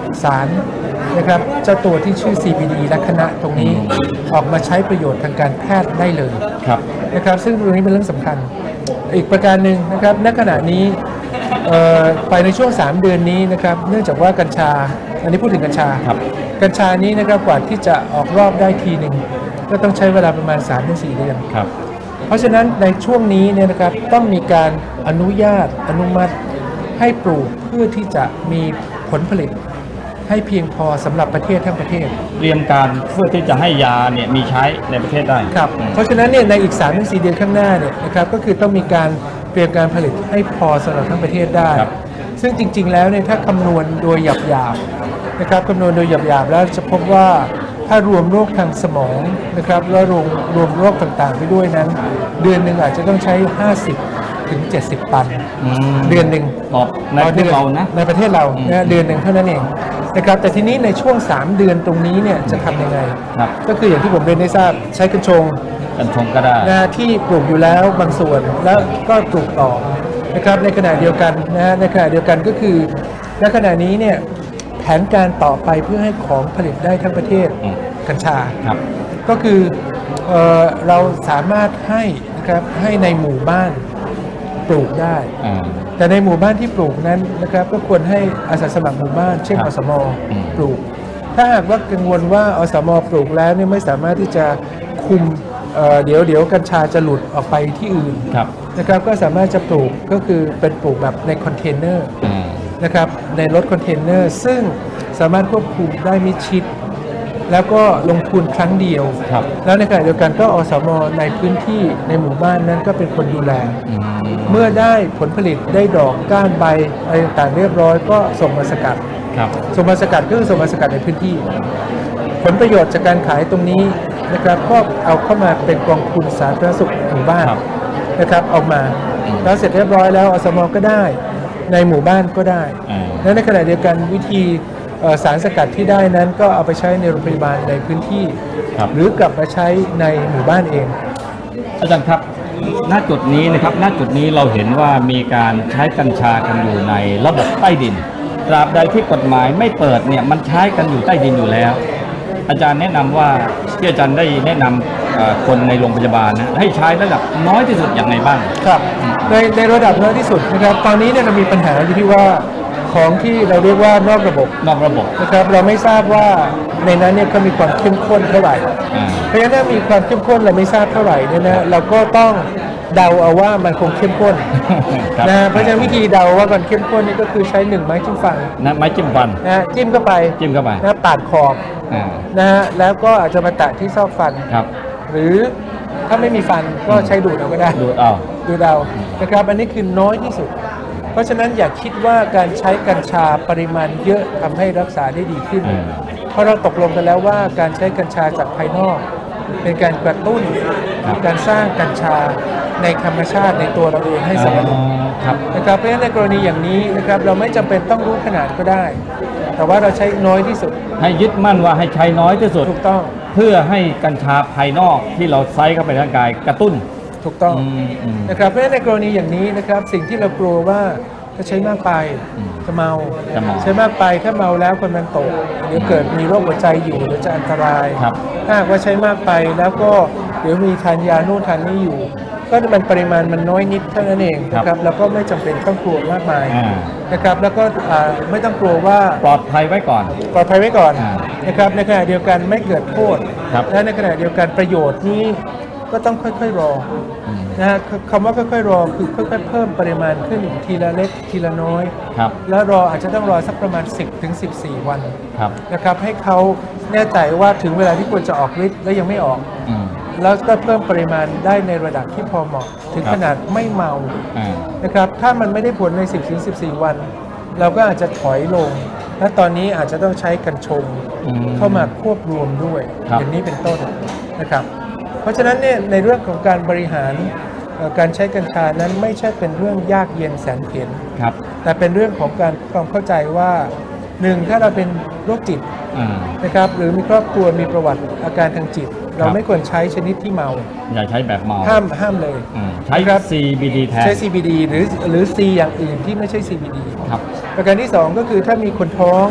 สารนะครับเจ้าตัวที่ชื่อ ซี บี ดี และคณะตรงนี้ออกมาใช้ประโยชน์ทางการแพทย์ได้เลยครับนะครับซึ่งตรงนี้เป็นเรื่องสำคัญอีกประการหนึ่งนะครับณขณะนี้ไปในช่วงสามเดือนนี้นะครับเนื่องจากว่ากัญชาอันนี้พูดถึงกัญชาครับกัญชานี้นะครับกว่าที่จะออกรอบได้ทีหนึ่งก็ต้องใช้เวลาประมาณ สามถึงสี่ เดือนครับเพราะฉะนั้นในช่วงนี้เนี่ยนะครับต้องมีการอนุญาตอนุมัติให้ปลูกเพื่อที่จะมีผลผลิตให้เพียงพอสำหรับประเทศทั้งประเทศเตรียมการเพื่อที่จะให้ยาเนี่ยมีใช้ในประเทศได้ครับเพราะฉะนั้นเนี่ยในอีก สามถึงสี่ เดือนข้างหน้าเนี่ยนะครับก็คือต้องมีการเตรียมการผลิตให้พอสำหรับทั้งประเทศได้ซึ่งจริงๆแล้วเนี่ยถ้าคำนวณโดยหยาบๆนะครับคำนวณโดยหยาบๆแล้วจะพบว่าถ้ารวมโรคทางสมองนะครับแล้วรวมรวมโรคต่างๆไปด้วยนั้นเดือนหนึ่งอาจจะต้องใช้ห้าสิบถึงเจ็ดสิบตันเดือนหนึ่งต่อในประเทศเรานะในประเทศเรานะเดือนหนึ่งเท่านั้นเองนะครับแต่ทีนี้ในช่วงสามเดือนตรงนี้เนี่ยจะทำยังไงก็คืออย่างที่ผมเรียนได้ทราบใช้กัญชงกัญชงก็ได้นะที่ปลูกอยู่แล้วบางส่วนแล้วก็ปลูกต่อนะครับในขณะเดียวกันนะในขณะเดียวกันก็คือในขณะนี้เนี่ยแผนการต่อไปเพื่อให้ของผลิตได้ทั้งประเทศกัญชาก็คือเอ่อเราสามารถให้นะครับให้ในหมู่บ้านปลูกได้แต่ในหมู่บ้านที่ปลูกนั้นนะครับก็ควรให้อาสาสมัครหมู่บ้านเช่นอสม.ปลูกถ้าหากว่ากังวลว่าอสม.ปลูกแล้วเนี่ยไม่สามารถที่จะคุมเอ่อเดี๋ยวเดี๋ยวกัญชาจะหลุดออกไปที่อื่นนะครับก็สามารถจะปลูกก็คือเป็นปลูกแบบในคอนเทนเนอร์นะครับในรถคอนเทนเนอร์ซึ่งสามารถควบคุมได้มิดชิดแล้วก็ลงทุนครั้งเดียวแล้วในขณะเดียวกันก็อสม.ในพื้นที่ในหมู่บ้านนั้นก็เป็นคนดูแลเมื่อได้ผลผลิตได้ดอกก้านใบอะไรต่างๆเรียบร้อยก็ส่งมาสกัดส่งมาสกัดก็คือส่งมาสกัดในพื้นที่ผลประโยชน์จากการขายตรงนี้นะครับก็เอาเข้ามาเป็นกองทุนสาธารณสุขหมู่บ้านนะครับเอามาแล้วเสร็จเรียบร้อยแล้วอสม.ก็ได้ในหมู่บ้านก็ได้และในขณะเดียวกันวิธีสารสกัดที่ได้นั้นก็เอาไปใช้ในโรงพยาบาลในพื้นที่หรือกลับมาใช้ในหมู่บ้านเองอาจารย์ครับณจุดนี้นะครับณจุดนี้เราเห็นว่ามีการใช้กัญชากันอยู่ในระบบใต้ดินตราบใดที่กฎหมายไม่เปิดเนี่ยมันใช้กันอยู่ใต้ดินอยู่แล้วอาจารย์แนะนำว่าที่อาจารย์ได้แนะนำคนในโรงพยาบาลนะให้ใช้ระดับน้อยที่สุดอย่างไรบ้างครับในในระดับน้อยที่สุดนะครับตอนนี้เนี่ยเรามีปัญหาอยู่ที่ว่าของที่เราเรียกว่านอกระบบนอกระบบนะครับเราไม่ทราบว่าในนั้นเนี่ยเขามีความเข้มข้นเท่าไหร่เพราะฉะนั้นถ้ามีความเข้มข้นเราไม่ทราบเท่าไหร่เนี่ยนะเราก็ต้องเดาเอาว่ามันคงเข้มข้นนะเพราะฉะนั้นวิธีเดาว่ามันเข้มข้นนี่ก็คือใช้หนึ่งไม้จิ้มฟันนะไม้จิ้มฟันนะจิ้มเข้าไปจิ้มเข้าไปนะปาดขอบนะฮะแล้วก็อาจจะมาแตะที่ซอกฟันหรือถ้าไม่มีฟันก็ใช้ดูดเอาก็ได้ดูดเอาดูดเอานะครับอันนี้คือน้อยที่สุดเพราะฉะนั้นอย่าคิดว่าการใช้กัญชาปริมาณเยอะทำให้รักษาได้ดีขึ้นเพราะเราตกลงกันแล้วว่าการใช้กัญชาจากภายนอกเป็นการกระตุ้นการสร้างกัญชาในธรรมชาติในตัวเราเองให้สมดุลนะครับเพราะฉะนั้นในกรณีอย่างนี้นะครับเราไม่จำเป็นต้องรู้ขนาดก็ได้แต่ว่าเราใช้น้อยที่สุดให้ยึดมั่นว่าให้ใช้น้อยที่สุดถูกต้องเพื่อให้กัญชาภายนอกที่เราใช้เข้าไปในร่างกายกระตุ้นถูกต้องนะครับเพราะฉะนั้นในกรณีอย่างนี้นะครับสิ่งที่เรากลัวว่าถ้าใช้มากไปจะเมาใช้มากไปถ้าเมาแล้วคนมันตกเดี๋ยวเกิดมีโรคหัวใจอยู่เดี๋ยวจะอันตรายถ้าว่าใช้มากไปแล้วก็เดี๋ยวมีทานยาโน่นทานนี่อยู่ก็มันปริมาณมันน้อยนิดเท่านั้นเองนะครับแล้วก็ไม่จำเป็นต้องกลัวมากมายนะครับแล้วก็ไม่ต้องกลัวว่าปลอดภัยไว้ก่อนปลอดภัยไว้ก่อนนะครับในขณะเดียวกันไม่เกิดโทษและในขณะเดียวกันประโยชน์นี้ก็ต้องค่อยๆรอนะฮะคำว่าค่อยๆรอคือค่อยๆเพิ่มปริมาณขึ้นทีละเล็กทีละน้อยแล้วรออาจจะต้องรอสักประมาณ สิบถึงสิบสี่ วันนะครับให้เขาแน่ใจว่าถึงเวลาที่ควรจะออกฤทธิ์แล้วยังไม่ออกแล้วก็เพิ่มปริมาณได้ในระดับที่พอเหมาะถึงขนาดไม่เมานะครับถ้ามันไม่ได้ผลใน สิบถึงสิบสี่ วันเราก็อาจจะถอยลงและตอนนี้อาจจะต้องใช้กัญชงเข้ามาควบรวมด้วยอย่างนี้เป็นต้นนะครับเพราะฉะนั้นเนี่ยในเรื่องของการบริหารการใช้กัญชานั้นไม่ใช่เป็นเรื่องยากเย็นแสนเข็ญแต่เป็นเรื่องของการความเข้าใจว่าหนึ่งถ้าเราเป็นโรคจิตนะครับหรือมีครอบครัวมีประวัติอาการทางจิตเราไม่ควรใช้ชนิดที่เมาอย่าใช้แบบเมาห้ามห้ามเลยใช้ ซี บี ดี แทนใช้ ซี บี ดี หรือหรือ C อย่างอื่นที่ไม่ใช่ ซี บี ดีครับประการที่สองก็คือถ้ามีคนท้อง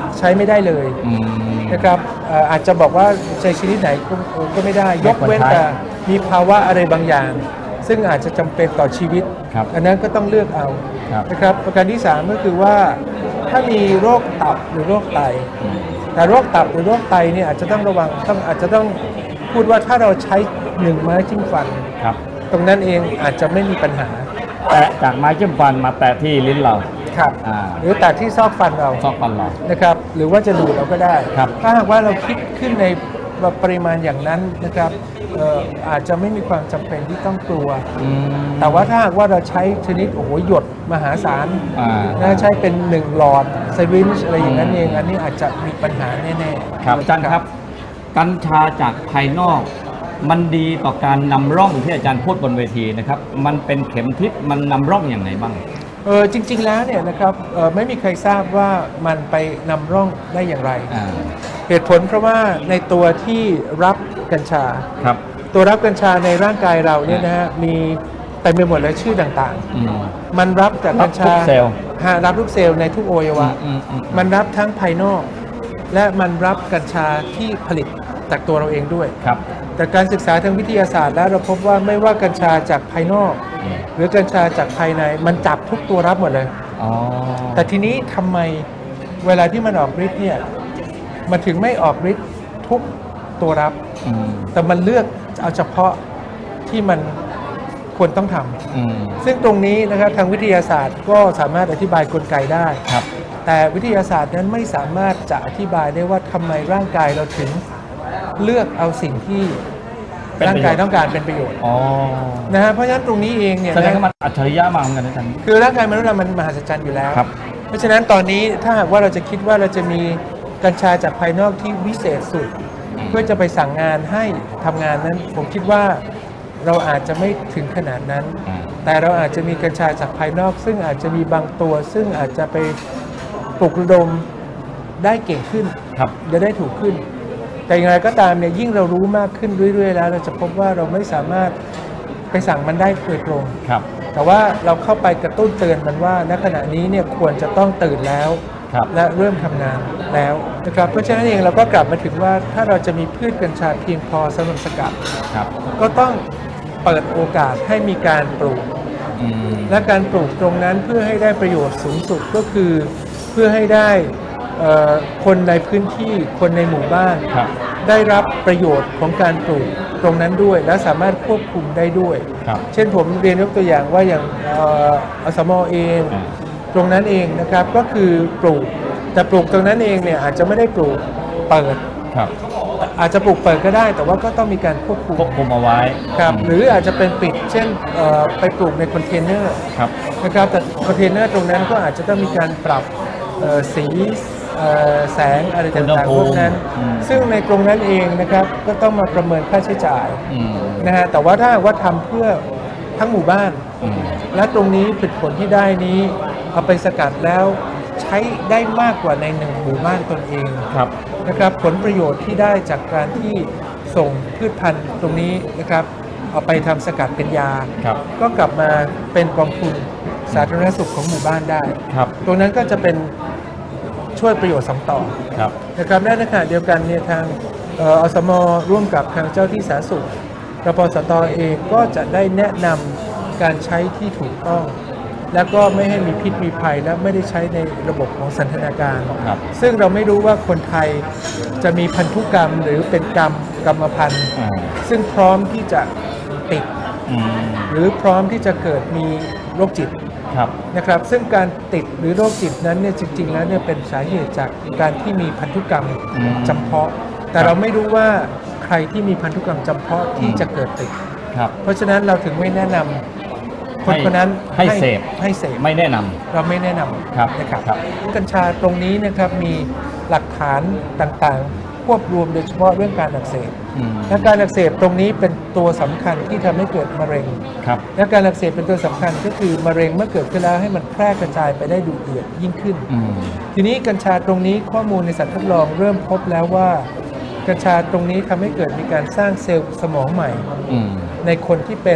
ใช้ไม่ได้เลยนะครับอาจจะบอกว่าใช้ชนิดไหนก็ไม่ได้ยกเว้นแต่มีภาวะอะไรบางอย่างซึ่งอาจจะจำเป็นต่อชีวิตอันนั้นก็ต้องเลือกเอานะครับประการที่สามก็คือว่าถ้ามีโรคตับหรือโรคไตแต่โรคตับหรือโรคไตเนี่ยอาจจะต้องระวังต้องอาจจะต้องพูดว่าถ้าเราใช้หนึ่งไม้จิ้มฟันตรงนั้นเองอาจจะไม่มีปัญหาแตะจากไม้จิ้มฟันมาแตะที่ลิ้นเราครับหรือแตะที่ซอกฟันเราซอกฟันเรานะครับหรือว่าจะดูดเราก็ได้ถ้าหากว่าเราคิดขึ้นในปริมาณอย่างนั้นนะครับอาจจะไม่มีความจำเป็นที่ต้องกลัวแต่ว่าถ้าหากว่าเราใช้ชนิดโอ้โหหยดมหาศาลนะใช้เป็นหนึ่งหลอดไซรินจ์อะไรอย่างนั้นเองอันนี้อาจจะมีปัญหาแน่ๆครับอาจารย์ครับกัญชาจากภายนอกมันดีต่อการนำร่องที่อาจารย์พูดบนเวทีนะครับมันเป็นเข็มทิศมันนำร่องอย่างไรบ้างเออจริงๆแล้วเนี่ยนะครับไม่มีใครทราบว่ามันไปนำร่องได้อย่างไรเหตุผลเพราะว่าในตัวที่รับกัญชาครับตัวรับกัญชาในร่างกายเราเนี่ยนะฮะมีเต็มไปหมดเลยชื่อต่างๆมันรับจากกัญชารับทุกเซลล์ในทุกอวัยวะมันรับทั้งภายนอกและมันรับกัญชาที่ผลิตจากตัวเราเองด้วยครับแต่การศึกษาทางวิทยาศาสตร์แล้วเราพบว่าไม่ว่ากัญชาจากภายนอกหรือกัญชาจากภายในมันจับทุกตัวรับหมดเลยแต่ทีนี้ทำไมเวลาที่มันออกฤทธิ์เนี่ยมันถึงไม่ออกฤทธิ์ทุกตัวรับแต่มันเลือกเอาเฉพาะที่มันควรต้องทำซึ่งตรงนี้นะครับทางวิทยาศาสตร์ก็สามารถอธิบายกลไกได้แต่วิทยาศาสตร์นั้นไม่สามารถจะอธิบายได้ว่าทำไมร่างกายเราถึงเลือกเอาสิ่งที่ร่างกายต้องการเป็นประโยชน์นะฮะเพราะฉะนั้นตรงนี้เองเนี่ยแสดงว่ามันอัจฉริยะมากเหมือนกันนะท่านคือร่างกายมนุษย์เรามันมหัศจรรย์อยู่แล้วเพราะฉะนั้นตอนนี้ถ้าหากว่าเราจะคิดว่าเราจะมีกัญชาจากภายนอกที่วิเศษสุดเพื่อจะไปสั่งงานให้ทำงานนั้นผมคิดว่าเราอาจจะไม่ถึงขนาดนั้นแต่เราอาจจะมีกัญชาจากภายนอกซึ่งอาจจะมีบางตัวซึ่งอาจจะไปปลุกระดมได้เก่งขึ้นจะได้ถูกขึ้นแต่อย่างไรก็ตามเนี่ยยิ่งเรารู้มากขึ้นเรื่อยๆแล้วเราจะพบว่าเราไม่สามารถไปสั่งมันได้โดยตรงแต่ว่าเราเข้าไปกระตุ้นเตือนมันว่าณขณะนี้เนี่ยควรจะต้องตื่นแล้วและเริ่มทำงานแล้วนะครับเพราะฉะนั้นเองเราก็กลับมาถึงว่าถ้าเราจะมีพืชกัญชาเพียงพอสำหรับสกัดก็ต้องเปิดโอกาสให้มีการปลูกและการปลูกตรงนั้นเพื่อให้ได้ประโยชน์สูงสุดก็คือเพื่อให้ได้คนในพื้นที่คนในหมู่บ้านได้รับประโยชน์ของการปลูกตรงนั้นด้วยและสามารถควบคุมได้ด้วยเช่นผมเรียนยกตัวอย่างว่าอย่างอสม.เองตรงนั้นเองนะครับก็คือปลูกแต่ปลูกตรงนั้นเองเนี่ยอาจจะไม่ได้ปลูกเปิดอาจจะปลูกเปิดก็ได้แต่ว่าก็ต้องมีการควบคุมควบคุมเอาไว้ครับหรืออาจจะเป็นปิดเช่นไปปลูกในคอนเทนเนอร์นะครับแต่คอนเทนเนอร์ตรงนั้นก็อาจจะต้องมีการปรับสีแสงอะไรต่างๆพวกนั้นซึ่งในตรงนั้นเองนะครับก็ต้องมาประเมินค่าใช้จ่ายนะฮะแต่ว่าถ้าว่าทำเพื่อทั้งหมู่บ้านและตรงนี้ผลผลที่ได้นี้เอาไปสกัดแล้วใช้ได้มากกว่าในหนึ่งหมู่บ้านตนเองนะครับผลประโยชน์ที่ได้จากการที่ส่งพืชพันธุ์ตรงนี้นะครับเอาไปทำสกัดเป็นยาก็กลับมาเป็นกองทุนสาธารณสุขของหมู่บ้านได้ตรงนั้นก็จะเป็นช่วยประโยชน์สองต่อนะครับและในขณะเดียวกันเนี่ยทางอสม.ร่วมกับทางเจ้าที่สาธารณสุขรพสต.เองก็จะได้แนะนำการใช้ที่ถูกต้องแล้วก็ไม่ให้มีพิษมีภัยและไม่ได้ใช้ในระบบของสันทนาการซึ่งเราไม่รู้ว่าคนไทยจะมีพันธุกรรมหรือเป็นกรรมกรรมพันธุ์ซึ่งพร้อมที่จะติดหรือพร้อมที่จะเกิดมีโรคจิตนะครับซึ่งการติดหรือโรคจิตนั้นเนี่ยจริงๆแล้วเนี่ยเป็นสาเหตุจากการที่มีพันธุกรรมจำเพาะแต่เราไม่รู้ว่าใครที่มีพันธุกรรมจำเพาะที่จะเกิดติดเพราะฉะนั้นเราถึงไม่แนะนำคนคนนั้นให้เสพให้เสพไม่แนะนำเราไม่แนะนำนะครับกัญชาตรงนี้นะครับมีหลักฐานต่างๆควบรวมโดยเฉพาะเรื่องการอักเสบและการอักเสบตรงนี้เป็นตัวสำคัญที่ทำให้เกิดมะเร็งและการอักเสบเป็นตัวสำคัญก็คือมะเร็งเมื่อเกิดขึ้นแล้วให้มันแพร่กระจายไปได้ดุเดือดยิ่งขึ้นทีนี้กัญชาตรงนี้ข้อมูลในสัตว์ทดลองเริ่มพบแล้วว่ากัญชาตรงนี้ทำให้เกิดมีการสร้างเซลล์สมองใหม่ในคนที่เป็น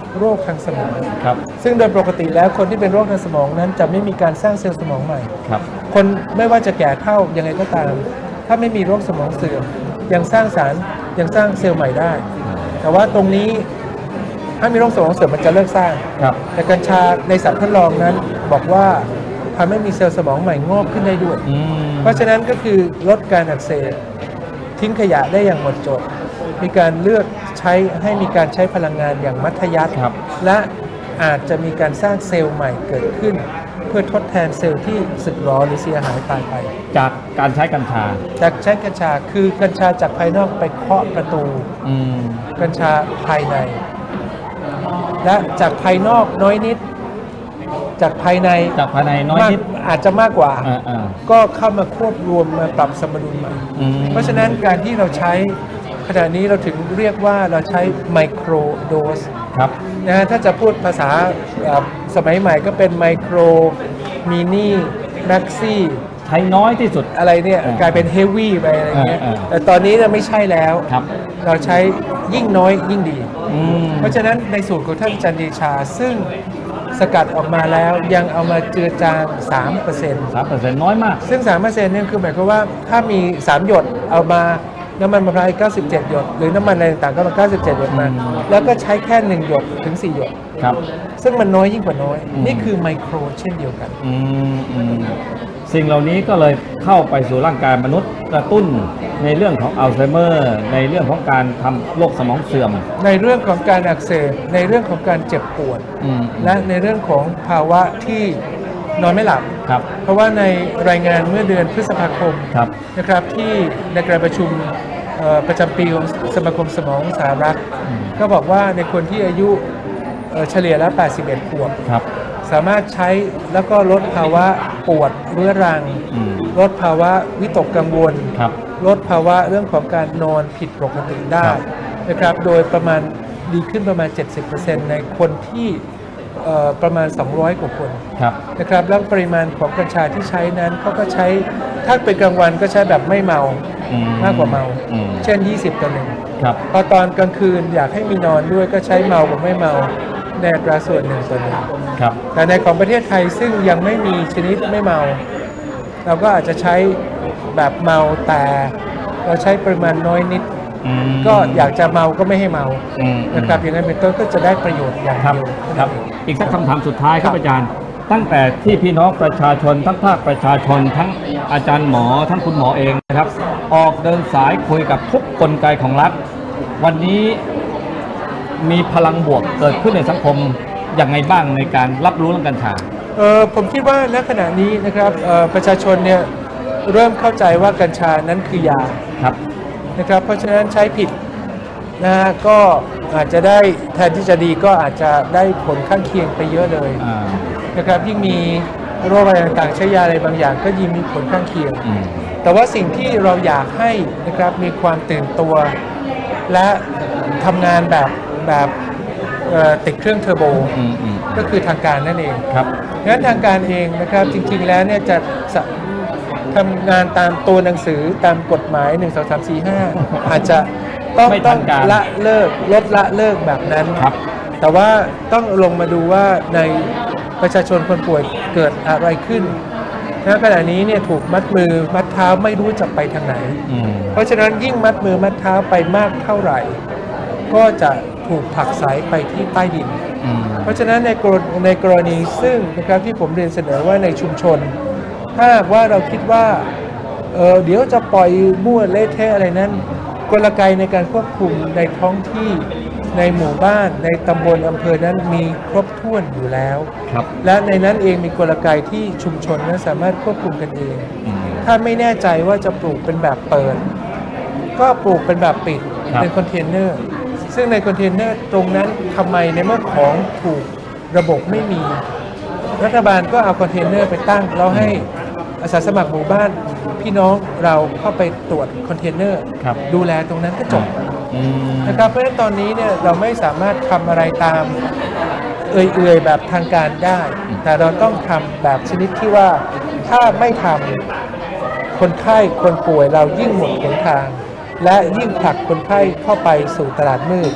โรคทางสมองครับซึ่งโดยปกติแล้วคนที่เป็นโรคทางสมองนั้นจะไม่มีการสร้างเซลล์สมองใหม่ครับคนไม่ว่าจะแก่เท่ายังไงก็ตาม ถ้าไม่มีโรคสมองเสื่อมยังสร้างสารยังสร้างเซลล์ใหม่ได้ แต่ว่าตรงนี้ถ้ามีโรคสมองเสื่อมมันจะเลิกสร้างครับแต่กัญชาในสัตว์ทดลองนั้นบอกว่าทำให้มีเซลล์สมองใหม่งอกขึ้นได้ด้วยอืมเพราะฉะนั้นก็คือลดการอักเสบทิ้งขยะได้อย่างหมดจด มีการเลือกใช้ให้มีการใช้พลังงานอย่างมัธยัสถ์ครับและอาจจะมีการสร้างเซลล์ใหม่เกิดขึ้น เพื่อทดแทนเซลล์ที่สึกหรอหรือเสียหายตายไปจากการใช้กัญชาจากใช้กัญชาคือกัญชาจากภายนอกไปเคาะประตูอืมกัญชาภายใน และจากภายนอกน้อยนิด จากภายในจากภายในน้อยนิดมากอาจจะมากกว่าอ่าอ่าก็เข้ามาควบรวมมาปรับสมดุลใหม่อืมเพราะฉะนั้นการที่เราใช้ขณะนี้เราถึงเรียกว่าเราใช้ไมโครโดสครับนะฮะถ้าจะพูดภาษาเอ่อสมัยใหม่ก็เป็นไมโครมินิแม็กซี่ใช้น้อยที่สุดอะไรเนี่ยอ่ากลายเป็นเฮฟวี่ไปอะไรเงี้ยอ่าอ่าแต่ตอนนี้เราไม่ใช่แล้วครับเราใช้ยิ่งน้อยยิ่งดีอืมเพราะฉะนั้นในสูตรของท่านจันเดชาซึ่งสกัดออกมาแล้วยังเอามาเจือจาง สามเปอร์เซ็นต์สามเปอร์เซ็นต์น้อยมากซึ่ง สามเปอร์เซ็นต์เนี่ยคือหมายความว่าถ้ามี สาม หยดเอามาน้ำมันมะพร้าวเก้าสิบเจ็ด หยด หรือน้ำมันอะไรต่างๆก็มาเก้าสิบเจ็ด หยดมาอืมแล้วก็ใช้แค่ หนึ่ง หยดถึง สี่ หยดครับซึ่งมันน้อยยิ่งกว่าน้อยอืมนี่คือไมโครเช่นเดียวกันอืมอืมสิ่งเหล่านี้ก็เลยเข้าไปสู่ร่างกายมนุษย์กระตุ้นในเรื่องของอัลไซเมอร์ในเรื่องของการทำโรคสมองเสื่อมในเรื่องของการอักเสบในเรื่องของการเจ็บปวดอืมและในเรื่องของภาวะที่นอนไม่หลับครับเพราะว่าในรายงานเมื่อเดือนพฤษภาคมครับนะครับที่ในการประชุมเอ่อประจำปีของสมาคมสมองสหรัฐอืมก็บอกว่าในคนที่อายุเอ่อเฉลี่ยแล้วแปดสิบเอ็ดขวบครับสามารถใช้แล้วก็ลดภาวะปวดเรื้อรังอืมลดภาวะวิตกกังวลครับลดภาวะเรื่องของการนอนผิดปกติได้ครับนะครับโดยประมาณดีขึ้นประมาณ เจ็ดสิบเปอร์เซ็นต์ ในคนที่เอ่อประมาณ สองร้อย กว่าคนครับนะครับแล้วปริมาณของกัญชาที่ใช้นั้นเขาก็ใช้ถ้าเป็นกลางวันก็ใช้แบบไม่เมาอืมากกว่าเมาอืมเช่น ยี่สิบ ต่อหนึ่งครับพอตอนกลางคืนอยากให้มีนอนด้วยก็ใช้เมากับไม่เมาในอัตราส่วนหนึ่งต่อหนึ่งครับแต่ในของประเทศไทยซึ่งยังไม่มีชนิดไม่เมา เราก็อาจจะใช้แบบเมาแต่เราใช้ปริมาณน้อยนิดอืมก็อยากจะเมาก็ไม่ให้เมาอืมนะครับอย่างนั้นเป็นต้นก็จะได้ประโยชน์อย่างครับเดียวครับ อีกสักคำถามสุดท้ายครับครับอาจารย์ ตั้งแต่ที่พี่น้องประชาชนทั้งภาคประชาชนทั้งอาจารย์หมอทั้งคุณหมอเองนะครับ ออกเดินสายคุยกับทุกกลไกของรัฐ วันนี้มีพลังบวกเกิดขึ้นในสังคมอย่างไงบ้างในการรับรู้เรื่องกัญชาเออผมคิดว่าณขณะนี้นะครับเอ่อประชาชนเนี่ยเริ่มเข้าใจว่ากัญชานั้นคือยาครับนะครับเพราะฉะนั้นใช้ผิดนะฮะก็อาจจะได้แทนที่จะดีก็อาจจะได้ผลข้างเคียงไปเยอะเลยอ่านะครับยิ่งมีโรคอะไรต่างๆใช้ยาอะไรบางอย่าง ก็ยิ่งมีผลข้างเคียงอืมแต่ว่าสิ่งที่เราอยากให้นะครับมีความตื่นตัว และทำงานแบบแบบเอ่อติดเครื่องเทอร์โบอืมอืมก็คือทางการนั่นเองครับงั้นทางการเองนะครับจริงๆแล้วเนี่ยจะสะทำงานตามตัวหนังสือตามกฎหมายหนึ่ง สอง สาม สี่ ห้า อาจจะต้องไม่ต้ทัองนการละเลิกลดละเลิกแบบนั้นครับแต่ว่าต้องลงมาดูว่าในประชาชนคนป่วยเกิดอะไรขึ้นณขณะนี้เนี่ยถูกมัดมือมัดเท้าไม่รู้จะไปทางไหนอืมเพราะฉะนั้นยิ่งมัดมือมัดเท้าไปมากเท่าไหร่ ก็จะถูกผลักไสไปที่ใต้ดินอืมเพราะฉะนั้นในกรณในกรณีซึ่งนะครับที่ผมเรียนเสนอว่าในชุมชน ถ้าหากว่าเราคิดว่าเออเดี๋ยวจะปล่อยมั่วเละเทะอะไรนั้น กลไกในการควบคุมในท้องที่ในหมู่บ้านในตำบลอำเภอนั้นมีครบถ้วนอยู่แล้วครับและในนั้นเองมีกลไกที่ชุมชนนั้นสามารถควบคุมกันเองอืมถ้าไม่แน่ใจว่าจะปลูกเป็นแบบเปิด ก็ปลูกเป็นแบบปิดครับเป็นคอนเทนเนอร์ ซึ่งในคอนเทนเนอร์ตรงนั้นทำไมในเมื่อของถูกระบบไม่มี รัฐบาลก็เอาคอนเทนเนอร์ไปตั้งแล้วให้อาสาสมัครหมู่บ้านพี่น้องเราเข้าไปตรวจคอนเทนเนอร์ครับดูแลตรงนั้นก็จบอืมนะครับเพราะฉะนั้นตอนนี้เนี่ยเราไม่สามารถทำอะไรตามเอื่อยๆแบบทางการได้ แต่เราต้องทำแบบชนิดที่ว่าถ้าไม่ทำคนไข้คนป่วยเรายิ่งหมดหนทาง และยิ่งผลักคนไข้เข้าไปสู่ตลาดมืด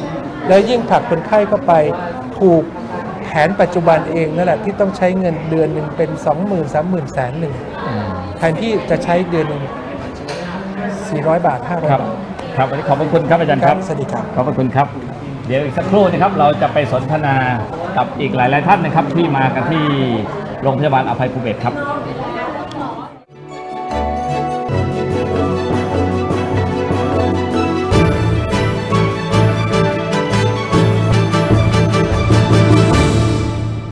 แล้วยิ่งผลักคนไข้เข้าไปถูกแผนปัจจุบันเองนั่นแหละที่ต้องใช้เงินเดือนหนึ่งเป็น สองหมื่น สามหมื่น แสนหนึ่งแทนที่จะใช้เดือนหนึ่งสี่ร้อย บาท ห้าร้อยครับบาทครับวันนี้ขอบพระคุณครับอาจารย์ครับสวัสดีครับขอบพระคุณครับ เดี๋ยวอีกสักครู่นะครับเราจะไปสนทนากับอีกหลายๆท่านนะครับที่มากันที่โรงพยาบาลอภัยภูเบศรครับ